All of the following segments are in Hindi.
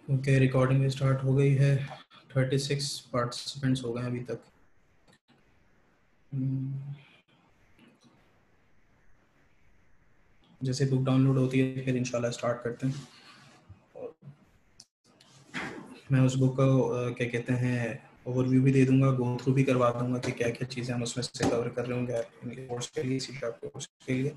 ओके, रिकॉर्डिंग भी स्टार्ट हो गई है। 36 पार्टिसिपेंट्स हो गए अभी तक। जैसे बुक डाउनलोड होती है फिर इंशाल्लाह स्टार्ट करते हैं। और मैं उस बुक का क्या कहते हैं ओवरव्यू भी दे दूंगा, गो थ्रू भी करवा दूंगा कि क्या क्या चीज़ें हम उसमें से कवर कर रहे होंगे कोर्स के लिए, सी शार्प कोर्स के लिए।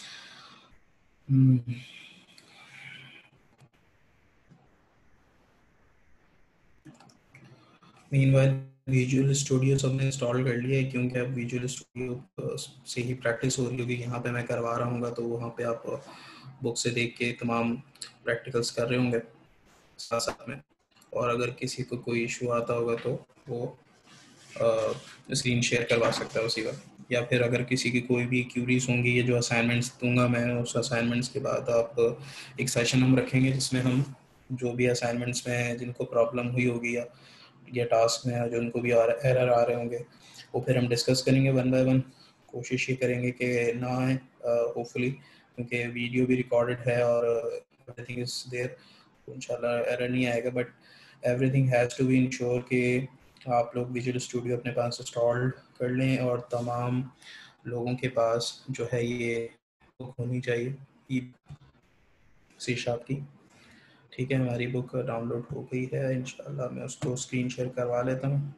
मीनवाइल विजुअल स्टूडियो सबने इंस्टॉल कर लिया है, क्योंकि अब विजुअल स्टूडियो से ही प्रैक्टिस हो रही होगी। यहाँ पे मैं करवा रहा हूँ तो वहाँ पे आप बुक से देख के तमाम प्रैक्टिकल्स कर रहे होंगे साथ साथ में। और अगर किसी को कोई इशू आता होगा तो वो स्क्रीन शेयर करवा सकता है उसी का। या फिर अगर किसी की कोई भी क्यूरीज होंगी, ये जो असाइनमेंट्स दूंगा मैं, उस असाइनमेंट्स के बाद आप एक सेशन हम रखेंगे जिसमें हम जो भी असाइनमेंट्स में जिनको प्रॉब्लम हुई होगी या टास्क में जो उनको भी एरर आ रहे होंगे, वो फिर हम डिस्कस करेंगे वन बाय वन। कोशिश ये करेंगे कि ना आए होपफुली, क्योंकि वीडियो भी रिकॉर्डेड है और एवरीथिंग इज देयर, इंशाल्लाह एरर नहीं आएगा। But everything has to be ensure कि आप लोग विजुअल स्टूडियो अपने पास इंस्टॉल कर लें और तमाम लोगों के पास जो है ये बुक होनी चाहिए सी शार्प की। ठीक है, हमारी बुक डाउनलोड हो गई है, इंशाल्लाह मैं उसको स्क्रीन शेयर करवा लेता हूँ।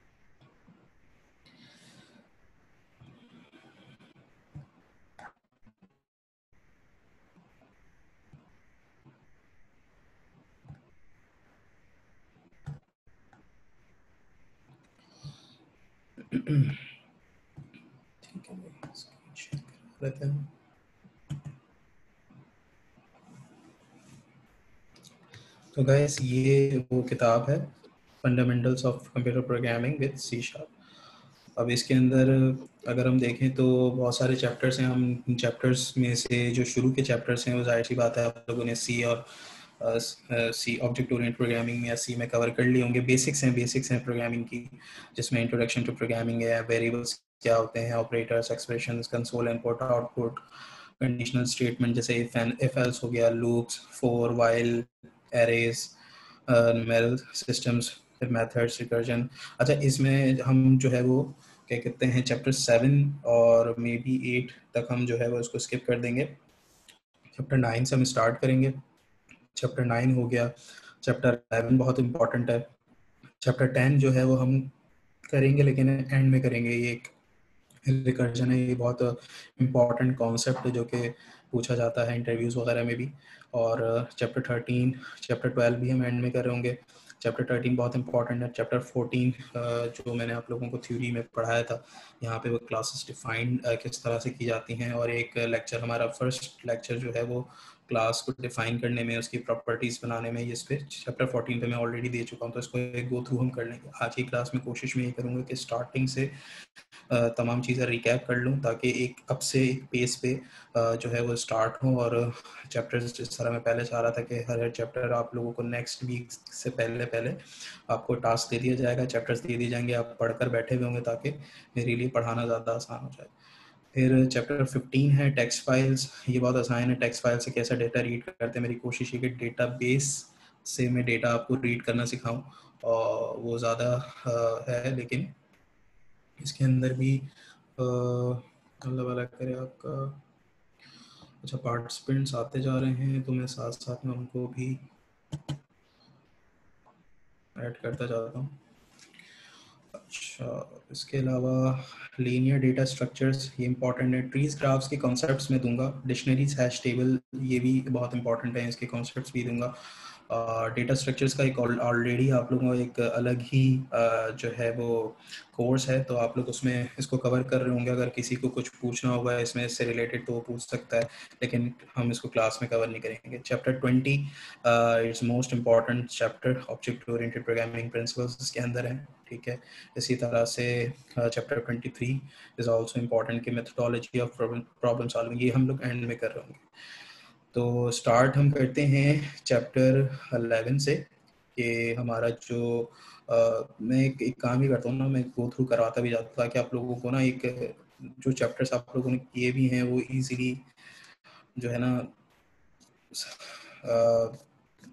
ठीक है, स्क्रीन शेयर करवा लेते हैं। तो गाइस ये वो किताब है, fundamentals of computer programming with C sharp. अब इसके अंदर अगर हम देखें तो बहुत सारे चैप्टर्स हैं। हम चैप्टर्स में से जो शुरू के चैप्टर्स हैं वो जाहिर सी बात है आप लोगों ने सी और सी ऑब्जेक्ट ओरिएंटेड प्रोग्रामिंग में या सी में कवर कर लिए होंगे। बेसिक्स हैं प्रोग्रामिंग की, जिसमें इंट्रोडक्शन टू प्रोग्रामिंग है, वेरिएबल्स क्या होते हैं, operators, expressions, console input output, conditional statement जैसे इफ एल्स हो गया, loops, for, while, arrays, numeral systems, फिर मेथड्स, रिकर्जन। अच्छा, इसमें हम जो है वो क्या कहते हैं चैप्टर 7 और मे बी 8 तक हम जो है वो उसको स्किप कर देंगे। चैप्टर 9 से हम स्टार्ट करेंगे। चैप्टर 9 हो गया। चैप्टर 11 बहुत इंपॉर्टेंट है। चैप्टर 10 जो है वो हम करेंगे लेकिन एंड में करेंगे। ये एक रिकर्जन है, ये बहुत इम्पॉर्टेंट कॉन्सेप्ट है जो कि पूछा जाता है इंटरव्यूज़ वगैरह में भी। और चैप्टर 13, चैप्टर 12 भी हम एंड में कर रहे होंगे। चैप्टर 13 बहुत इंपॉर्टेंट है। चैप्टर 14 जो मैंने आप लोगों को थ्योरी में पढ़ाया था, यहाँ पे वो क्लासेस डिफाइंड किस तरह से की जाती हैं। और एक लेक्चर, हमारा फर्स्ट लेक्चर जो है वो क्लास को डिफाइन करने में, उसकी प्रॉपर्टीज़ बनाने में, इस पे चैप्टर 14 पे मैं ऑलरेडी दे चुका हूँ, तो इसको एक गो थ्रू हम कर लेंगे। आज की क्लास में कोशिश में ये करूँगा कि स्टार्टिंग से तमाम चीज़ें रिकैप कर लूँ, ताकि एक अब से एक पेस पे जो है वो स्टार्ट हो। और चैप्टर्स जिस तरह मैं पहले चाह रहा था कि हर चैप्टर आप लोगों को नेक्स्ट वीक से पहले पहले आपको टास्क दे दिया जाएगा, चैप्टर्स दे दिए जाएंगे, आप पढ़कर बैठे हुए होंगे ताकि मेरे लिए पढ़ाना ज़्यादा आसान हो जाए। फिर चैप्टर 15 है टेक्स्ट फाइल्स। ये बहुत आसान है, टेक्स्ट फाइल से कैसा डेटा रीड करते हैं। मेरी कोशिश है कि डेटा बेस से मैं डेटा आपको रीड करना सिखाऊं, और वो ज़्यादा है, लेकिन इसके अंदर भी अल्लाह वाला करे आपका। अच्छा, पार्टिसिपेंट्स आते जा रहे हैं तो मैं साथ साथ में उनको भी ऐड करता जाता हूँ। अच्छा, इसके अलावा लीनियर डेटा स्ट्रक्चर्स, ये इंपॉर्टेंट है। ट्रीज ग्राफ्स के कॉन्सेप्ट्स में दूंगा। डिक्शनरीज, हैश टेबल, ये भी बहुत इंपॉर्टेंट है, इसके कॉन्सेप्ट्स भी दूंगा। डेटा स्ट्रक्चर्स का एक ऑलरेडी आप लोगों को एक अलग ही जो है वो कोर्स है, तो आप लोग उसमें इसको कवर कर रहे होंगे। अगर किसी को कुछ पूछना होगा इसमें इससे रिलेटेड तो वो पूछ सकता है, लेकिन हम इसको क्लास में कवर नहीं करेंगे। Chapter 20 it's most important chapter, object oriented programming principles इसके अंदर है। ठीक है, इसी तरह से चैप्टर 23 इज़ ऑल्सो इम्पॉर्टेंट कि मेथडोलॉजी ऑफ प्रॉब्लम सॉल्विंग, ये हम लोग एंड में कर रहे होंगे। तो स्टार्ट हम करते हैं चैप्टर 11 से, कि हमारा जो मैं एक काम ही करता हूँ ना, मैं गो थ्रू करवाता भी जाता ताकि आप लोगों को ना एक जो चैप्टर्स आप लोगों ने किए भी हैं वो इजीली जो है ना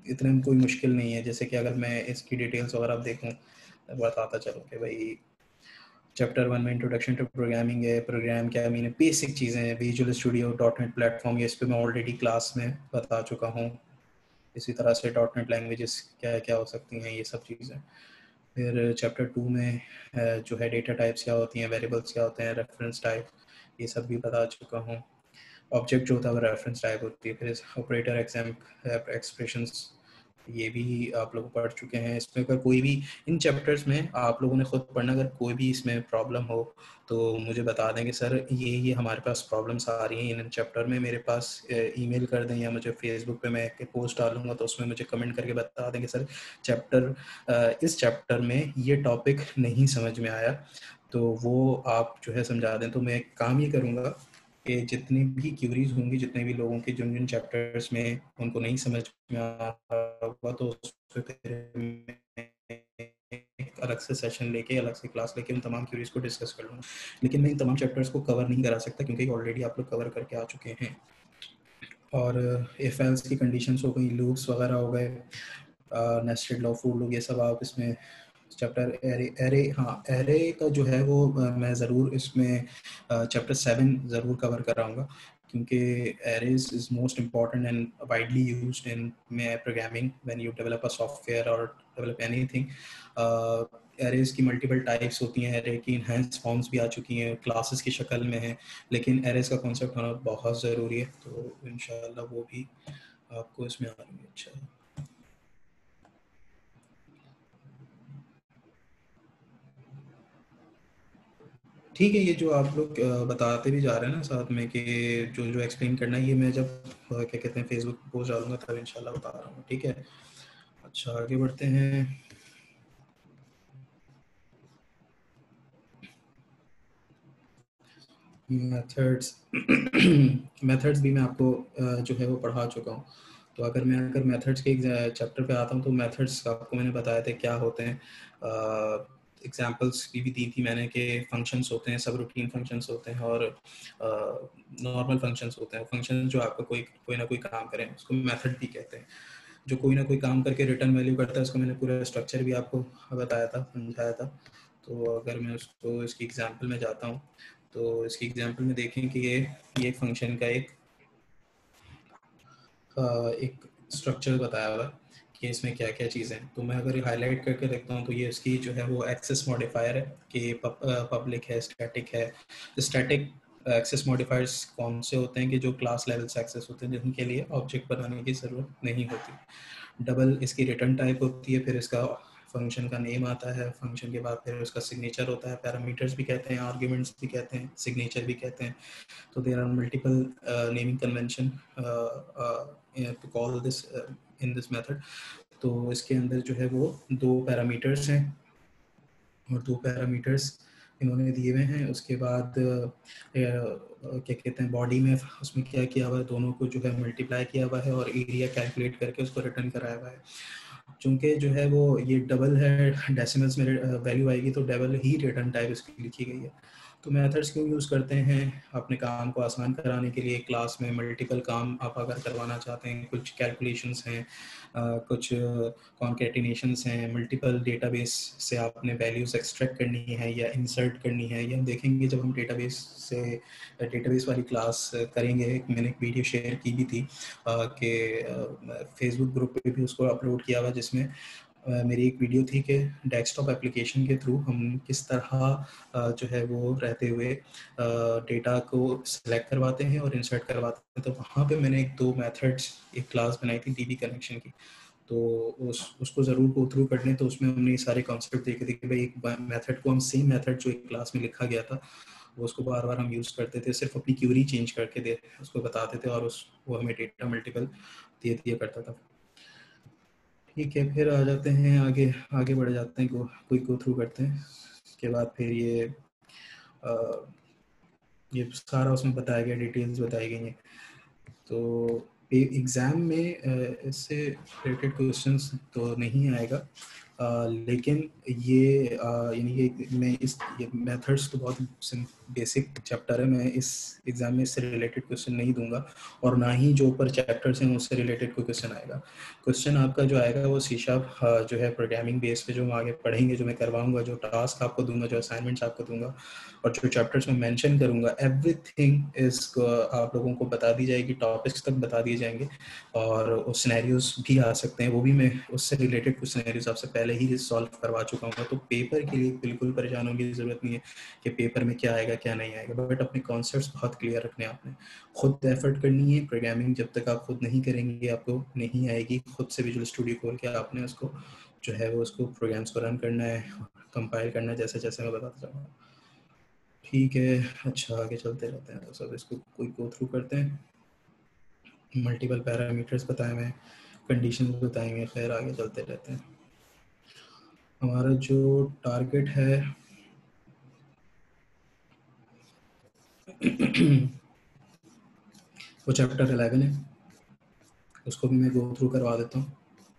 इतने में कोई मुश्किल नहीं है। जैसे कि अगर मैं इसकी डिटेल्स वगैरह देखूँ, बताता चलूँ कि भाई चैप्टर 1 में इंट्रोडक्शन टू प्रोग्रामिंग है, प्रोग्राम क्या मीन है, बेसिक चीज़ें हैं, visual studio, dot net platform, ये इस पर मैं ऑलरेडी क्लास में बता चुका हूँ। इसी तरह से डॉट नेट लैंग्वेजेस क्या क्या हो सकती हैं, ये सब चीज़ें। फिर चैप्टर 2 में जो है डेटा टाइप्स क्या होती हैं, वेरिएबल्स क्या होते हैं, रेफरेंस टाइप, ये सब भी बता चुका हूँ। ऑब्जेक्ट जो होता है वो रेफरेंस टाइप होती है। फिर ऑपरेटर एक्सप्रेशंस, ये भी आप लोग पढ़ चुके हैं। इसमें अगर कोई भी इन चैप्टर्स में आप लोगों ने खुद पढ़ना, अगर कोई भी इसमें प्रॉब्लम हो तो मुझे बता दें कि सर ये हमारे पास प्रॉब्लम्स आ रही हैं इन चैप्टर में, मेरे पास ईमेल कर दें, या मुझे फेसबुक पे मैं एक पोस्ट डालूंगा तो उसमें मुझे कमेंट करके बता दें कि सर इस चैप्टर में ये टॉपिक नहीं समझ में आया, तो वो आप जो है समझा दें। तो मैं एक काम ये करूँगा कि जितनी भी क्यूरीज होंगी, जितने भी लोगों के जिन जिन चैप्टर्स में उनको नहीं समझ में आ रहा होगा, तो उस पे फिर मैं एक अलग से सेशन लेके, अलग से क्लास लेके उन तमाम क्यूरीज को डिस्कस कर लूँगा। लेकिन मैं इन तमाम चैप्टर्स को कवर नहीं करा सकता क्योंकि ऑलरेडी आप लोग कवर करके आ चुके हैं। और इफ एल्स की कंडीशंस हो गई, लूप्स वगैरह हो गए, नेस्टेड लॉ, फॉर लूप, ये सब आप इसमें चैप्टर एरे एरे हाँ एरे का जो है वो मैं ज़रूर इसमें चैप्टर 7 ज़रूर कवर कराऊंगा, क्योंकि arrays is most important and widely used in programming when you develop a software और डेवलप एनीथिंग। एरेज की मल्टीपल टाइप्स होती हैं, एरे की इनहेंस फॉर्म्स भी आ चुकी हैं, क्लासेस की शक्ल में हैं, लेकिन एरेज का कॉन्सेप्ट होना बहुत ज़रूरी है, तो इंशाल्लाह वो भी आपको इसमें आ रही है। अच्छा, ठीक है। ये जो आप लोग बताते भी जा रहे हैं ना साथ में कि जो जो एक्सप्लेन करना है, ये मैं जब क्या कहते हैं फेसबुक पे पोस्ट डालूंगा तब इंशाल्लाह बता रहा हूँ, ठीक है। अच्छा, आगे बढ़ते हैं। मेथड्स मेथड्स भी मैं आपको जो है वो पढ़ा चुका हूँ। तो अगर मेथड्स के चैप्टर पे आता हूँ, तो मेथड्स आपको मैंने बताया था क्या होते हैं। एग्जांपल्स भी दी थी मैंने कि फंक्शंस होते हैं, सब रूटीन फंक्शंस होते हैं, और नॉर्मल फंक्शंस होते हैं। फंक्शन जो आपका कोई ना कोई काम करें उसको मेथड भी कहते हैं। जो कोई ना कोई काम करके रिटर्न वैल्यू करता है, उसको मैंने पूरा स्ट्रक्चर भी आपको बताया था, समझाया था। तो अगर मैं उसको इसकी एग्जांपल में जाता हूँ, तो इसकी एग्जांपल में देखें कि ये फंक्शन का एक स्ट्रक्चर बताया हुआ है कि इसमें क्या क्या चीज़ें हैं। तो मैं अगर हाईलाइट करके देखता हूँ, तो ये इसकी जो है वो एक्सेस मॉडिफायर है कि पब्लिक है, स्टैटिक है। स्टैटिक एक्सेस मॉडिफायर्स कौन से होते हैं कि जो क्लास लेवल से एक्सेस होते हैं, जिनके लिए ऑब्जेक्ट बनाने की ज़रूरत नहीं होती। डबल इसकी रिटर्न टाइप होती है, फिर इसका फंक्शन का नेम आता है, फंक्शन के बाद फिर उसका सिग्नेचर होता है, पैरामीटर्स भी कहते हैं, आर्ग्यूमेंट्स भी कहते हैं, सिग्नेचर भी कहते हैं। So there are multiple naming convention to call this in this method. तो इसके अंदर जो है वो दो पैरामीटर्स हैं, और दो पैरामीटर्स इन्होंने दिए हुए हैं। उसके बाद क्या कहते हैं, बॉडी में उसमें क्या किया हुआ है, दोनों को जो है मल्टीप्लाई किया हुआ है और एरिया कैलकुलेट करके उसको रिटर्न कराया हुआ है। चूंकि जो है वो ये डबल है, डेसिमल्स में वैल्यू आएगी, तो डबल ही रिटर्न टाइप इसकी लिखी गई है। तो मेथड्स क्यों यूज़ करते हैं? अपने काम को आसान कराने के लिए। क्लास में मल्टीपल काम आप अगर करवाना चाहते हैं, कुछ कैलकुलेशंस हैं, कुछ कॉन्केटिनेशंस हैं, मल्टीपल डेटाबेस से आपने वैल्यूज़ एक्सट्रैक्ट करनी है या इंसर्ट करनी है, ये हम देखेंगे जब हम डेटाबेस वाली क्लास करेंगे। मैंने एक वीडियो शेयर की भी थी कि फेसबुक ग्रुप पे भी उसको अपलोड किया हुआ, जिसमें मेरी एक वीडियो थी कि डेस्कटॉप एप्लीकेशन के थ्रू हम किस तरह जो है वो रहते हुए डेटा को सेलेक्ट करवाते हैं और इंसर्ट करवाते हैं। तो वहाँ पे मैंने एक दो मेथड्स, एक क्लास बनाई थी डीबी कनेक्शन की, तो उसको ज़रूर गो थ्रू कर लें। तो उसमें हमने ये सारे कॉन्सेप्ट देखे थे कि भाई एक मेथड को हम सेम मेथड जो एक क्लास में लिखा गया था वो उसको बार बार हम यूज़ करते थे, सिर्फ अपनी क्यूरी चेंज करके दे उसको बताते थे, और वो हमें डेटा मल्टीपल दे दिया करता था। ठीक है, फिर आ जाते हैं आगे, आगे बढ़ जाते हैं, कोई गो थ्रू करते हैं। उसके बाद फिर ये सारा उसमें बताया गया, डिटेल्स बताई गई हैं। तो एग्ज़ाम में इससे रिलेटेड क्वेश्चंस तो नहीं आएगा, लेकिन ये यानी कि मैं ये मेथड्स तो बहुत बेसिक चैप्टर है, मैं इस एग्ज़ाम में इससे रिलेटेड क्वेश्चन नहीं दूंगा, और ना ही जो ऊपर चैप्टर्स हैं उससे रिलेटेड कोई क्वेश्चन आएगा। क्वेश्चन आपका जो आएगा वो सी शार्प जो है प्रोग्रामिंग बेस पे जो हम आगे पढ़ेंगे, जो मैं करवाऊंगा, जो टास्क आपको दूंगा, जो असाइनमेंट्स आपको दूंगा, और जो चैप्टर्स में मेंशन करूंगा, एवरीथिंग इज आप लोगों को बता दी जाएगी, टॉपिक्स तक बता दिए जाएंगे, और उस सिनेरियोज भी आ सकते हैं, वो भी मैं उससे रिलेटेड कुछ सिनेरियोज आपसे पहले ही सॉल्व करवा चुका हूँ। तो पेपर के लिए बिल्कुल परेशान होने की ज़रूरत नहीं है कि पेपर में क्या आएगा क्या नहीं आएगा, बट अपने कॉन्सेप्ट्स बहुत क्लियर रखने आपने, खुद एफर्ट करनी है। प्रोग्रामिंग जब तक आप खुद नहीं करेंगे आपको नहीं आएगी। खुद से विजुअल स्टूडियो खोल के आपने उसको जो है वो उसको प्रोग्राम्स को रन करना है, कंपाइल करना है, जैसे जैसे मैं बताता जाऊँगा। ठीक है, अच्छा आगे चलते रहते हैं। तो सब इसको कोई गो थ्रू करते हैं। मल्टीपल पैरामीटर्स बताए मैं, कंडीशन बताएंगे, फिर आगे चलते रहते हैं। हमारा जो टारगेट है वो चैप्टर 11 है, उसको भी मैं गो थ्रू करवा देता हूँ।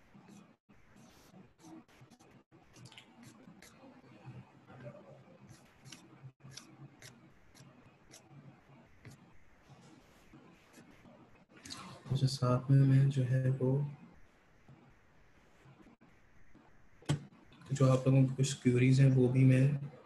जो साथ में मैं जो है वो जो आप लोगों की कुछ क्यूरीज हैं वो भी मैं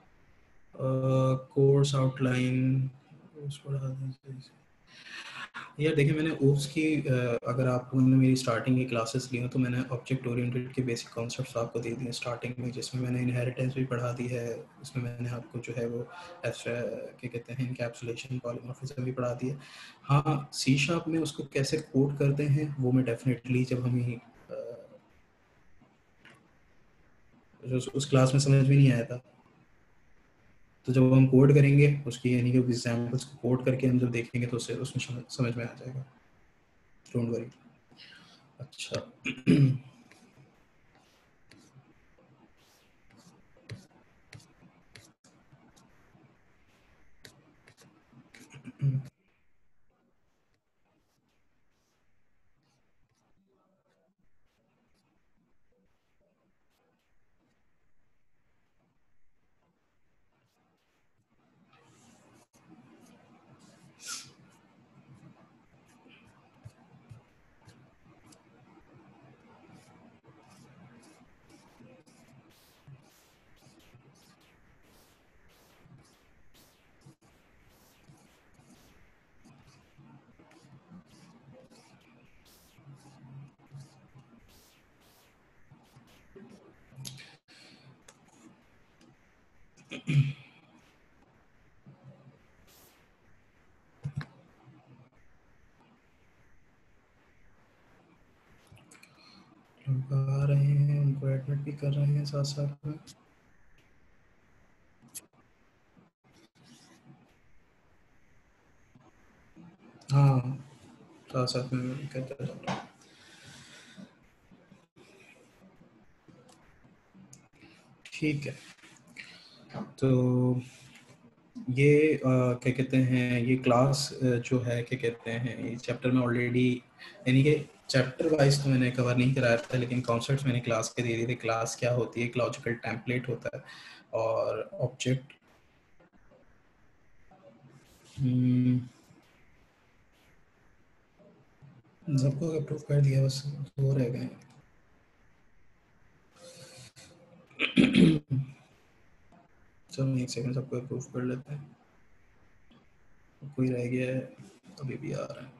कोर्स आउटलाइन पढ़ा दें। यार देखिए, मैंने ओप्स की अगर आपने मेरी स्टार्टिंग की क्लासेस ली हो तो मैंने ऑब्जेक्ट ओरिएंटेड के बेसिक कॉन्सेप्ट्स आपको दे दिए स्टार्टिंग में, जिसमें मैंने इनहेरिटेंस भी पढ़ा दी है, इसमें मैंने आपको जो है वो क्या कहते हैं इनकैप्सुलेशन पॉलीमॉर्फिज्म भी पढ़ा दी है। हाँ, सी शार्प में उसको कैसे कोड करते हैं वो मैं डेफिनेटली जब हम उस क्लास में समझ में नहीं आया था, तो जब हम कोड करेंगे उसकी यानी कि एग्जाम्पल्स को कोड करके हम जब देखेंगे तो उससे उसमें समझ में आ जाएगा, डोंट वरी। अच्छा लोग आ रहे हैं, उनको एडमिट भी कर रहे हैं साथ साथ में। हाँ, साथ साथ में मैं भी करता जा रहा हूँ। ठीक है, तो ये क्या कहते हैं ये क्लास जो है क्या कहते हैं ये चैप्टर में ऑलरेडी यानी कि चैप्टर वाइज तो मैंने कवर नहीं कराया था, लेकिन कॉन्सेप्ट्स मैंने क्लास के दे दिए थे। क्लास क्या होती है, एक लॉजिकल टेम्पलेट होता है और ऑब्जेक्ट सबको अप्रूव कर दिया, बस वो रह गए। चलो एक सेकंड, सबको अप्रूव कर लेते हैं। कोई रह गया है, अभी भी आ रहा है।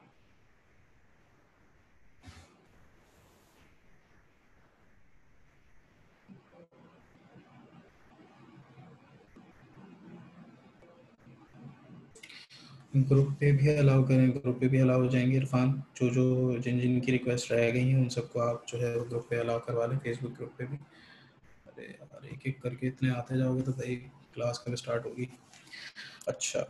ग्रुप पे भी अलाउ करें, ग्रुप पे भी अलाउ हो जाएंगे। इरफान, जो जो जिन जिन की रिक्वेस्ट रह गई हैं उन सबको आप जो है ग्रुप पे अलाउ करवा लें, फेसबुक ग्रुप पे भी। अरे यार, एक एक करके इतने आते जाओगे तो भाई क्लास कब स्टार्ट होगी। अच्छा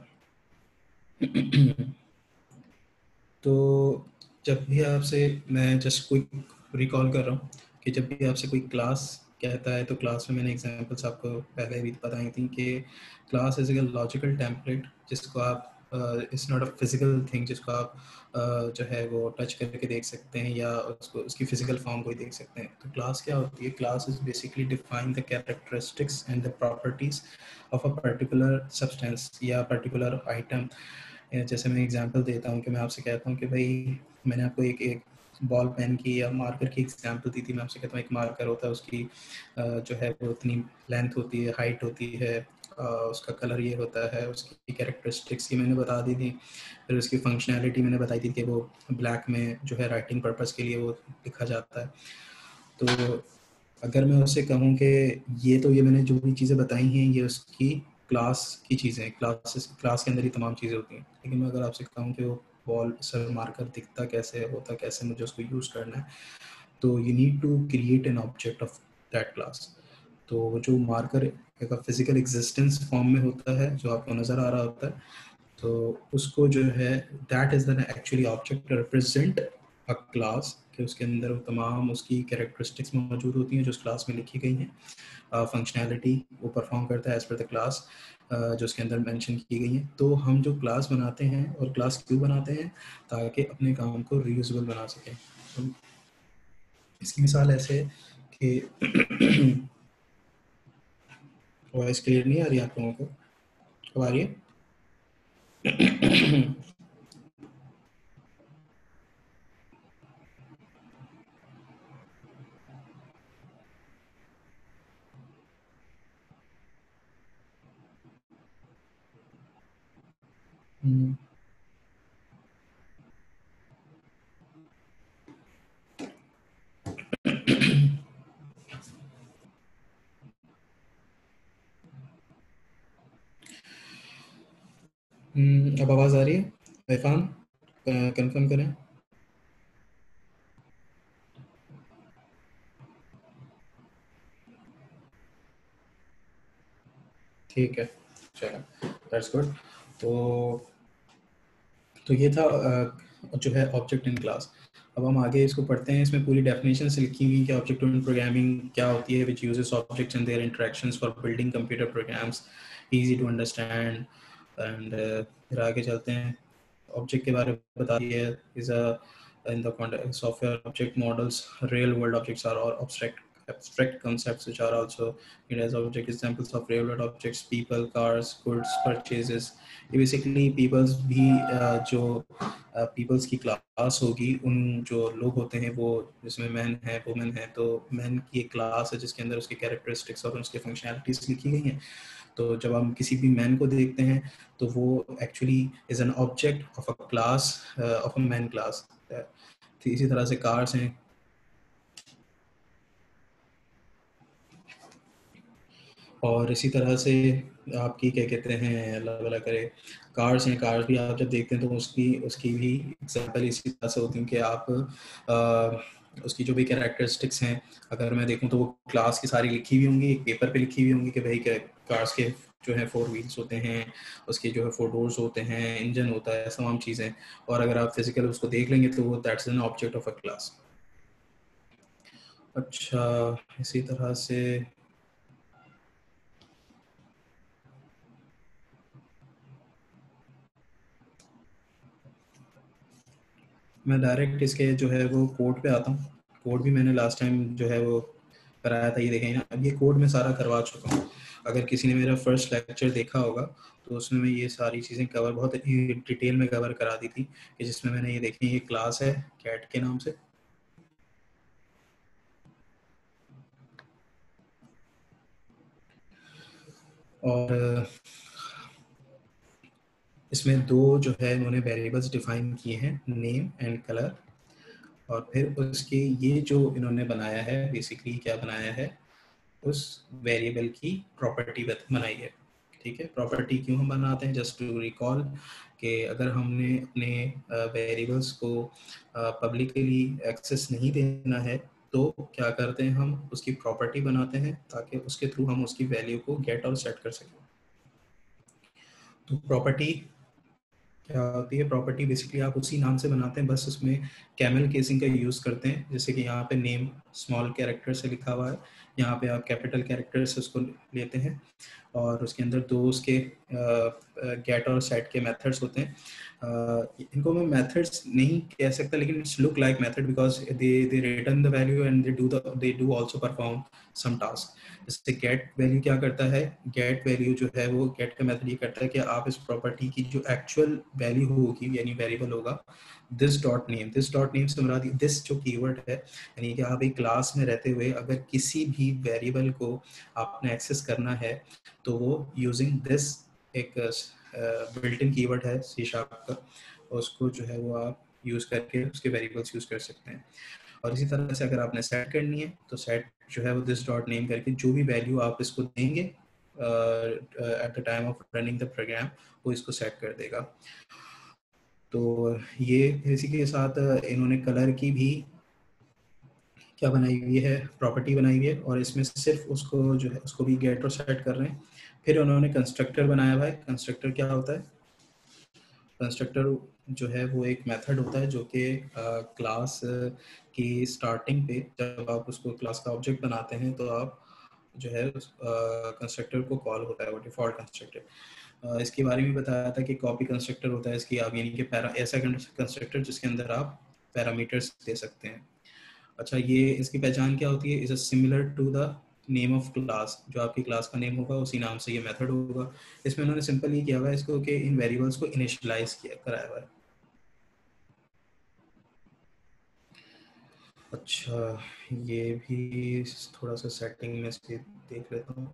तो जब भी आपसे, मैं जस्ट कोई रिकॉल कर रहा हूँ कि जब भी आपसे कोई क्लास कहता है तो क्लास में मैंने एग्जांपल्स आपको पहले भी बताई थी कि class is a logical template जिसको आप it's not a physical thing जिसको आप जो है वो टच करके देख सकते हैं या उसको उसकी फिजिकल फॉर्म को ही देख सकते हैं। तो क्लास क्या होती है? Class is basically define the characteristics and the properties of a particular substance या पर्टिकुलर आइटम। जैसे मैं एग्जांपल देता हूँ कि मैं आपसे कहता हूँ कि भाई मैंने आपको एक एक बॉल पेन की या मार्कर की एग्जांपल दी थी। मैं आपसे कहता हूँ एक मार्कर होता है, उसकी जो है वो इतनी लेंथ होती है, हाइट होती है, उसका कलर ये होता है, उसकी कैरेक्टरिस्टिक्स ये मैंने बता दी थी। फिर उसकी फंक्शनैलिटी मैंने बताई थी कि वो ब्लैक में जो है राइटिंग पर्पज़ के लिए वो लिखा जाता है। तो अगर मैं उससे कहूँ कि ये मैंने जो भी चीज़ें बताई हैं ये उसकी क्लास की चीज़ें हैं, क्लास के अंदर ही तमाम चीज़ें होती हैं। लेकिन मैं अगर आपसे कहूँ कि वो बॉल सर मार्कर दिखता कैसे है, होता कैसे, मुझे उसको यूज़ करना है, तो you need to create an object of that class. तो वो जो मार्कर एक फिजिकल एग्जिस्टेंस फॉर्म में होता है जो आपको नज़र आ रहा होता है, तो उसको जो है that is the actually object represent a class, कि उसके अंदर तमाम उसकी कैरेक्टरिस्टिक्स मौजूद होती हैं जो उस क्लास में लिखी गई हैं। फंक्शनैलिटी वो परफॉर्म करता है एज पर द क्लास जो उसके अंदर मेंशन की गई हैं। तो हम जो क्लास बनाते हैं, और क्लास क्यों बनाते हैं? ताकि अपने काम को रीयूजेबल बना सकें। तो इसकी मिसाल ऐसे है कि वॉइस क्लियर नहीं आ रही आप लोगों को? अब आ रही है? अब आवाज़ आ रही है? इरफान कंफर्म करें। ठीक है, चलो, दैट्स गुड। तो ये था जो है ऑब्जेक्ट इन क्लास। अब हम आगे इसको पढ़ते हैं। इसमें पूरी डेफिनेशन से लिखी हुई कि ऑब्जेक्ट ओरिएंटेड प्रोग्रामिंग क्या होती है, which uses objects and their interactions for building computer programs easy to understand. And फिर आगे चलते हैं, ऑब्जेक्ट के बारे में बता दिया है। Is a in the context software object models, real world objects are all abstract concepts which are also it as object examples of real world objects, people, cars, goods, purchases। ये बेसिकली पीपल्स भी जो पीपल्स की क्लास होगी, उन जो लोग होते हैं वो जिसमें मैन है, वुमेन है, तो मैन की एक क्लास है जिसके अंदर उसके कैरेक्टरिस्टिक्स और उसके फंक्शनैलिटीज लिखी गई हैं। तो जब हम किसी भी मैन को देखते हैं तो वो actually is an object of a class, of a man class. इसी तरह से कार्स हैं, और इसी तरह से आपकी क्या कहते हैं, अलग अलग करे कार्स हैं। कार्स भी आप जब देखते हैं तो उसकी उसकी भी एग्जाम्पल इसी तरह से होती है कि आप उसकी जो भी कैरेक्टरिस्टिक्स हैं, अगर मैं देखूं तो वो क्लास की सारी लिखी हुई होंगी, एक पेपर पे लिखी हुई होंगी कि भाई कार्स के जो है 4 व्हील्स होते हैं, उसके जो है 4 डोर्स होते हैं, इंजन होता है, तमाम चीज़ें। और अगर आप फिजिकल उसको देख लेंगे तो वो that's an object of a class. अच्छा, इसी तरह से मैं डायरेक्ट इसके जो है वो कोड पे आता हूँ। कोड भी मैंने लास्ट टाइम जो है वो कराया था, ये देखें ना। अब ये कोड मैं सारा करवा चुका हूँ। अगर किसी ने मेरा फर्स्ट लेक्चर देखा होगा तो उसमें मैं ये सारी चीज़ें कवर बहुत डिटेल में कवर करा दी थी, कि जिसमें मैंने ये देखें, ये क्लास है कैट के नाम से, और इसमें दो जो है उन्होंने वेरिएबल्स डिफाइन किए हैं, नेम एंड कलर। और फिर उसके ये जो इन्होंने बनाया है, बेसिकली क्या बनाया है, उस वेरिएबल की प्रॉपर्टी बनाई है। ठीक है, प्रॉपर्टी क्यों हम बनाते हैं? जस्ट टू रिकॉल कि अगर हमने अपने वेरिएबल्स को पब्लिकली एक्सेस नहीं देना है तो क्या करते हैं, हम उसकी प्रॉपर्टी बनाते हैं ताकि उसके थ्रू हम उसकी वैल्यू को गेट और सेट कर सकें। तो प्रॉपर्टी क्या होती है? प्रॉपर्टी बेसिकली आप उसी नाम से बनाते हैं, बस उसमें कैमल केसिंग का यूज़ करते हैं। जैसे कि यहाँ पे नेम स्मॉल कैरेक्टर से लिखा हुआ है, यहाँ पे आप कैपिटल कैरेक्टर्स उसको लेते हैं और उसके अंदर दो उसके गेट और सेट के मेथड्स होते हैं। इनको मैं मेथड्स नहीं कह सकता, लेकिन it's look like method because they return the value and they do also perform some task. जैसे गेट वैल्यू क्या करता है, गेट वैल्यू जो है वो गेट का मेथड ये करता है कि आप इस प्रॉपर्टी की जो एक्चुअल वैल्यू होगी यानी वेरिएबल होगा दिस डॉट नेम से मुराद दिस जो कीवर्ड है, यानी कि आप एक क्लास में रहते हुए अगर किसी भी वेरिएबल को आपने एक्सेस करना है तो वो यूजिंग दिस एक बिल्ट इन कीवर्ड है सी शार्प का, उसको जो है वो आप यूज़ करके उसके वेरिएबल्स यूज़ कर सकते हैं। और इसी तरह से अगर आपने सेट करनी है तो सेट जो है वो दिस डॉट नेम करके जो भी वैल्यू आप इसको देंगे at the time of running the program वो इसको सेट कर देगा। तो ये इसी के साथ इन्होंने कलर की भी क्या बनाई हुई है, प्रॉपर्टी बनाई हुई है, और इसमें सिर्फ उसको जो है उसको भी गेट और सेट कर रहे हैं। फिर उन्होंने कंस्ट्रक्टर बनाया हुआ है। कंस्ट्रक्टर क्या होता है, कंस्ट्रक्टर जो है वो एक मेथड होता है जो कि क्लास की स्टार्टिंग पे जब आप उसको क्लास का ऑब्जेक्ट बनाते हैं तो आप जो है कंस्ट्रक्टर को कॉल होता है वो डिफॉल्ट कंस्ट्रक्टर। इसके बारे में बताया था कि कॉपी कंस्ट्रक्टर होता है इसकी, आप यानी कि ऐसा कंस्ट्रक्टर जिसके अंदर आप पैरामीटर्स दे सकते हैं। अच्छा, ये इसकी पहचान क्या होती है, is similar to the name of class, जो आपकी क्लास का नेम होगा उसी नाम से ये मेथड होगा। इसमें उन्होंने सिंपल ये किया हुआ है इसको कि इन वेरिएबल्स को इनिशियलाइज किया कराया हुआ है। अच्छा, ये भी थोड़ा सा सेटिंग में से देख लेता हूँ।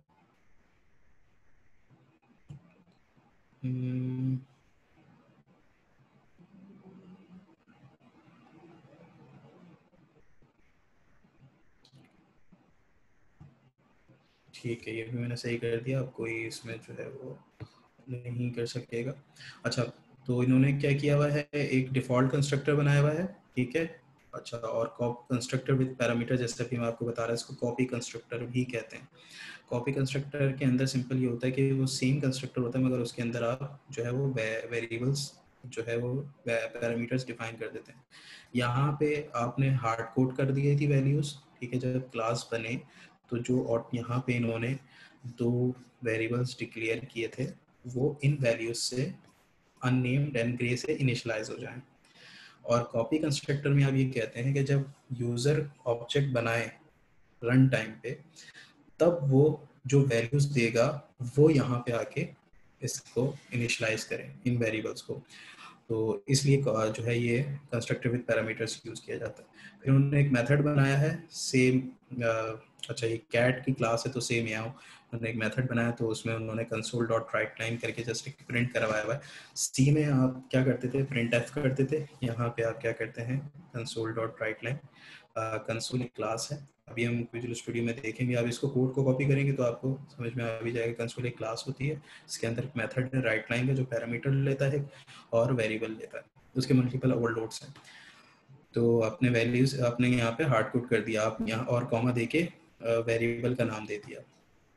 ठीक है, ये भी मैंने सही कर दिया, अब कोई इसमें जो है वो नहीं कर सकेगा। अच्छा, तो इन्होंने क्या किया हुआ है, एक डिफ़ॉल्ट कंस्ट्रक्टर बनाया हुआ है, ठीक है। अच्छा, और कॉप कंस्ट्रक्टर विद पैरामीटर, जैसे कि मैं आपको बता रहा, इसको कॉपी कंस्ट्रक्टर भी कहते हैं। कॉपी कंस्ट्रक्टर के अंदर सिंपल ये होता है कि वो सेम कंस्ट्रक्टर होता है मगर उसके अंदर आप जो है वो वेरिएबल्स जो है वो पैरामीटर्स डिफाइन कर देते हैं। यहाँ पे आपने हार्ड कोड कर दी थी वैल्यूज़, ठीक है। जब क्लास बने तो जो और यहाँ पे इन्होंने दो वेरिएबल्स डिक्लेयर किए थे वो इन वैल्यूज से अननेम्ड एंड ग्रे से इनिशियलाइज हो जाएं। और कॉपी कंस्ट्रक्टर में आप ये कहते हैं कि जब यूज़र ऑब्जेक्ट बनाए रन टाइम पे तब वो जो वैल्यूज देगा वो यहाँ पे आके इसको इनिशियलाइज करें इन वेरिएबल्स को। तो इसलिए जो है ये कंस्ट्रक्टर विद पैरामीटर्स यूज किया जाता है। फिर उन्होंने एक मेथड बनाया है सेम, अच्छा ये कैट की क्लास है तो सेम यहाँ उन्होंने एक मेथड बनाया तो उसमें उन्होंने कंसोल डॉट राइट लाइन करके जस्ट एक प्रिंट करवाया हुआ है। सी में आप क्या करते थे, प्रिंट एफ करते थे, यहाँ पे आप क्या करते हैं console dot write line. Console एक क्लास है, अभी हम विजुअल स्टूडियो में देखेंगे, आप इसको कोड को कॉपी करेंगे तो आपको समझ में आ भी जाएगा। कंसोल एक क्लास होती है, इसके अंदर मेथड है राइट लाइन का जो पैरामीटर लेता है और वेरिएबल लेता है, उसके मल्टीपल ओवरलोड्स हैं। तो अपने वैल्यूज आपने यहाँ पे हार्ड कोड कर दिया, आप यहाँ और कॉमा देके वेरिएबल का नाम दे दिया।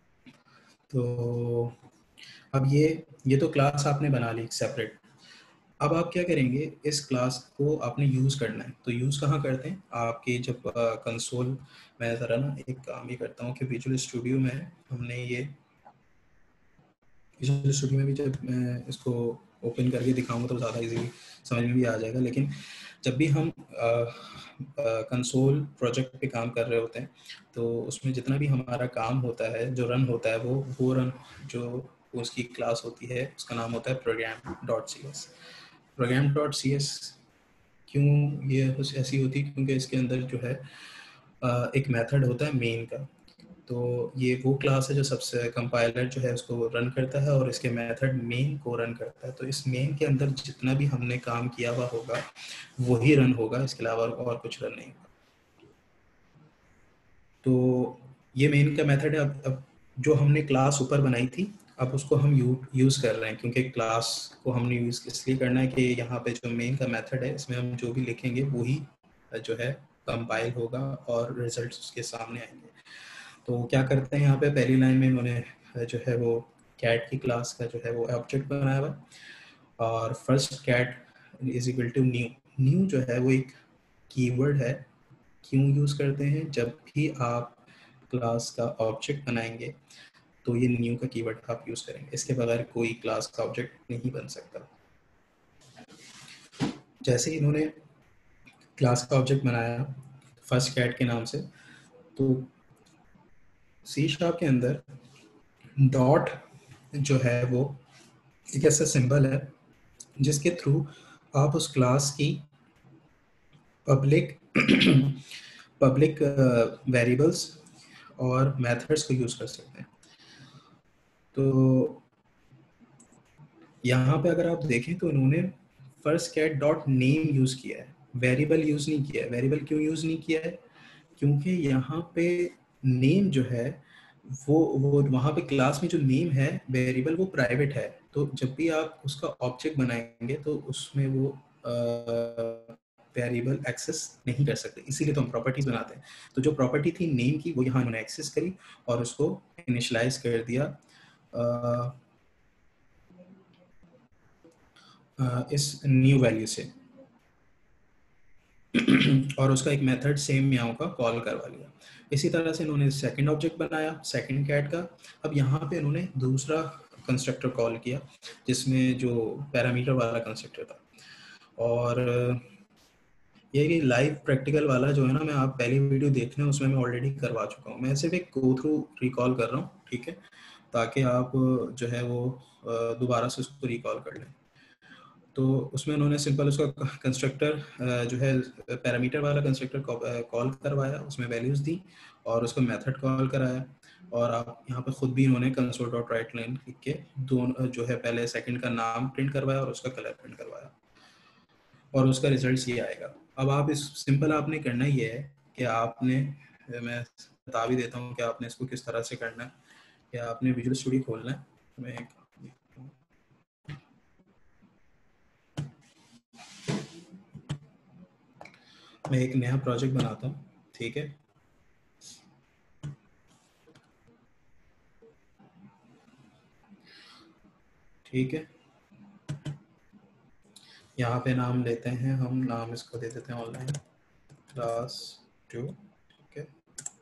तो अब ये तो क्लास आपने बना ली सेपरेट। अब आप क्या करेंगे, इस क्लास को आपने यूज़ करना है, तो यूज़ कहाँ करते हैं आपके जब कंसोल, मैं ज़रा ना एक काम ये करता हूँ कि विजुअल स्टूडियो में हमने ये विजुअल स्टूडियो में भी जब मैं इसको ओपन करके दिखाऊंगा तो ज़्यादा इजीली समझ में भी आ जाएगा। लेकिन जब भी हम कंसोल प्रोजेक्ट पे काम कर रहे होते हैं तो उसमें जितना भी हमारा काम होता है जो रन होता है वो रन जो उसकी क्लास होती है उसका नाम होता है program dot C S. Program dot C S क्यों ये कुछ ऐसी होती है, क्योंकि इसके अंदर जो है एक मेथड होता है मेन का। तो ये वो क्लास है जो सबसे कंपाइलर जो है उसको रन करता है और इसके मेथड मेन को रन करता है। तो इस मेन के अंदर जितना भी हमने काम किया हुआ होगा वही रन होगा, इसके अलावा और कुछ रन नहीं होगा। तो ये मेन का मेथड है। अब जो हमने क्लास ऊपर बनाई थी अब उसको हम यूज़ कर रहे हैं, क्योंकि क्लास को हमने यूज़ इसलिए करना है कि यहाँ पे जो मेन का मेथड है इसमें हम जो भी लिखेंगे वही जो है कंपाइल होगा और रिजल्ट्स उसके सामने आएंगे। तो क्या करते हैं यहाँ पे पहली लाइन में उन्होंने जो है वो कैट की क्लास का जो है वो ऑब्जेक्ट बनाया हुआ और first cat is equal to new. New जो है वो एक कीवर्ड है। क्यों यूज़ करते हैं, जब भी आप क्लास का ऑब्जेक्ट बनाएंगे तो ये न्यू का कीवर्ड आप यूज़ करेंगे, इसके बगैर कोई क्लास का ऑब्जेक्ट नहीं बन सकता। जैसे ही इन्होंने क्लास का ऑब्जेक्ट बनाया फर्स्ट कैट के नाम से, तो सी शार्प के अंदर डॉट जो है वो एक ऐसा सिंबल है जिसके थ्रू आप उस क्लास की पब्लिक पब्लिक वेरिएबल्स और मेथड्स को यूज़ कर सकते हैं। तो यहाँ पे अगर आप देखें तो इन्होंने first cat dot name use किया है, वेरिएबल यूज़ नहीं किया है। वेरिएबल क्यों यूज़ नहीं किया है? क्योंकि यहाँ पे नेम जो है वो वहाँ पे क्लास में जो नेम है वेरिएबल वो प्राइवेट है, तो जब भी आप उसका ऑब्जेक्ट बनाएंगे तो उसमें वो वेरिएबल एक्सेस नहीं कर सकते, इसीलिए तो हम प्रॉपर्टीज बनाते हैं। तो जो प्रॉपर्टी थी नेम की वो यहाँ इन्होंने एक्सेस करी और उसको इनिशलाइज कर दिया इस न्यू वैल्यू से और उसका एक मेथड सेम यहाँ का कॉल करवा लिया। इसी तरह से इन्होंने सेकंड ऑब्जेक्ट बनाया सेकंड कैट का। अब यहाँ पे इन्होंने दूसरा कंस्ट्रक्टर कॉल किया जिसमें जो पैरामीटर वाला कंस्ट्रक्टर था, और ये कि लाइव प्रैक्टिकल वाला जो है ना, मैं आप पहली वीडियो देख रहे हैं उसमें मैं ऑलरेडी करवा चुका हूँ, मैं सिर्फ एक गो थ्रू रिकॉल कर रहा हूँ, ठीक है, ताकि आप जो है वो दोबारा से उसको रिकॉल कर लें। तो उसमें उन्होंने सिंपल उसका कंस्ट्रक्टर जो है पैरामीटर वाला कंस्ट्रक्टर कॉल करवाया, उसमें वैल्यूज़ दी और उसको मेथड कॉल कराया, और आप यहाँ पे खुद भी इन्होंने कंसोल डॉट राइट लाइन लिख के दोनों जो है पहले सेकंड का नाम प्रिंट करवाया और उसका कलर प्रिंट करवाया, और उसका रिजल्ट ये आएगा। अब आप इस सिंपल आपने करना ये है कि आपने, मैं बता भी देता हूँ कि आपने इसको किस तरह से करना है, कि आपने विजुअल स्टूडियो खोलना है। मैं एक नया प्रोजेक्ट बनाता हूँ, ठीक है, ठीक है, यहाँ पे नाम लेते हैं हम, नाम इसको दे देते हैं ऑनलाइन क्लास 2, ठीक है।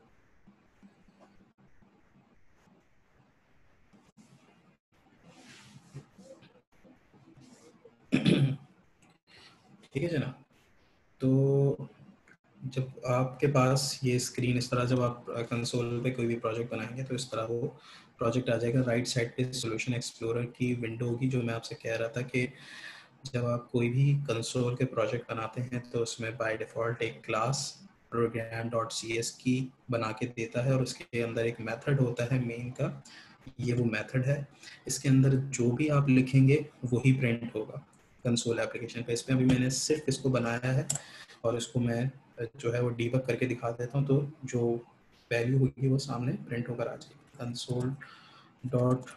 ठीक है जनाब, तो जब आपके पास ये स्क्रीन इस तरह, जब आप कंसोल पे कोई भी प्रोजेक्ट बनाएंगे तो इस तरह वो प्रोजेक्ट आ जाएगा। राइट साइड पे सॉल्यूशन एक्सप्लोरर की विंडो होगी, जो मैं आपसे कह रहा था कि जब आप कोई भी कंसोल के प्रोजेक्ट बनाते हैं तो उसमें बाय डिफ़ॉल्ट एक क्लास program.cs की बना के देता है और उसके अंदर एक मेथड होता है मेन का, ये वो मेथड है। इसके अंदर जो भी आप लिखेंगे वही प्रिंट होगा कंसोल एप्लीकेशन पे। इसमें अभी मैंने सिर्फ इसको बनाया है और इसको मैं जो है वो डीबग करके दिखा देता हूँ, तो जो वैल्यू होगी वो सामने प्रिंट होकर आ जाएगी। कंसोल डॉट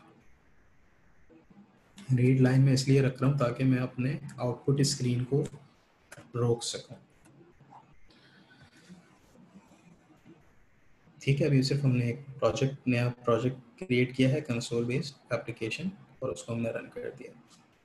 रीड लाइन में इसलिए रख रहा हूँ ताकि मैं अपने आउटपुट स्क्रीन को रोक सकूँ, ठीक है। अभी सिर्फ हमने एक नया प्रोजेक्ट क्रिएट किया है कंसोल बेस्ड एप्लीकेशन और उसको हमने रन कर दिया।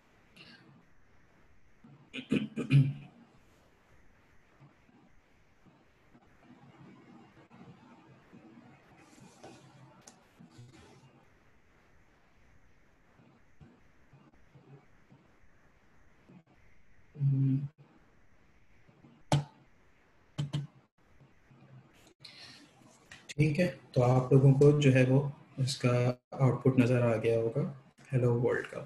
ठीक है, तो आप लोगों को जो है वो इसका आउटपुट नज़र आ गया होगा हेलो वर्ल्ड का।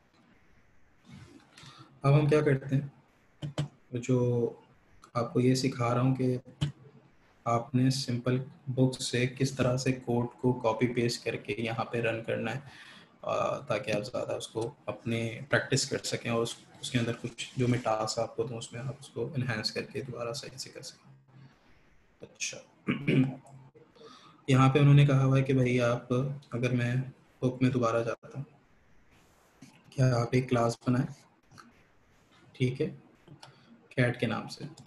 अब हम क्या करते हैं, तो जो आपको ये सिखा रहा हूँ कि आपने सिंपल बुक से किस तरह से कोड को कॉपी पेस्ट करके यहाँ पे रन करना है, ताकि आप ज़्यादा उसको अपने प्रैक्टिस कर सकें और उसके अंदर कुछ जो मैं टास्क आपको दूँ उसमें आप उसको इन्हेंस करके दोबारा सही से कर सकें। अच्छा, यहाँ पे उन्होंने कहा हुआ है कि भाई आप, अगर मैं बुक में दोबारा जाता हूँ, क्या आप एक क्लास बनाएं, ठीक है, कैट के नाम से।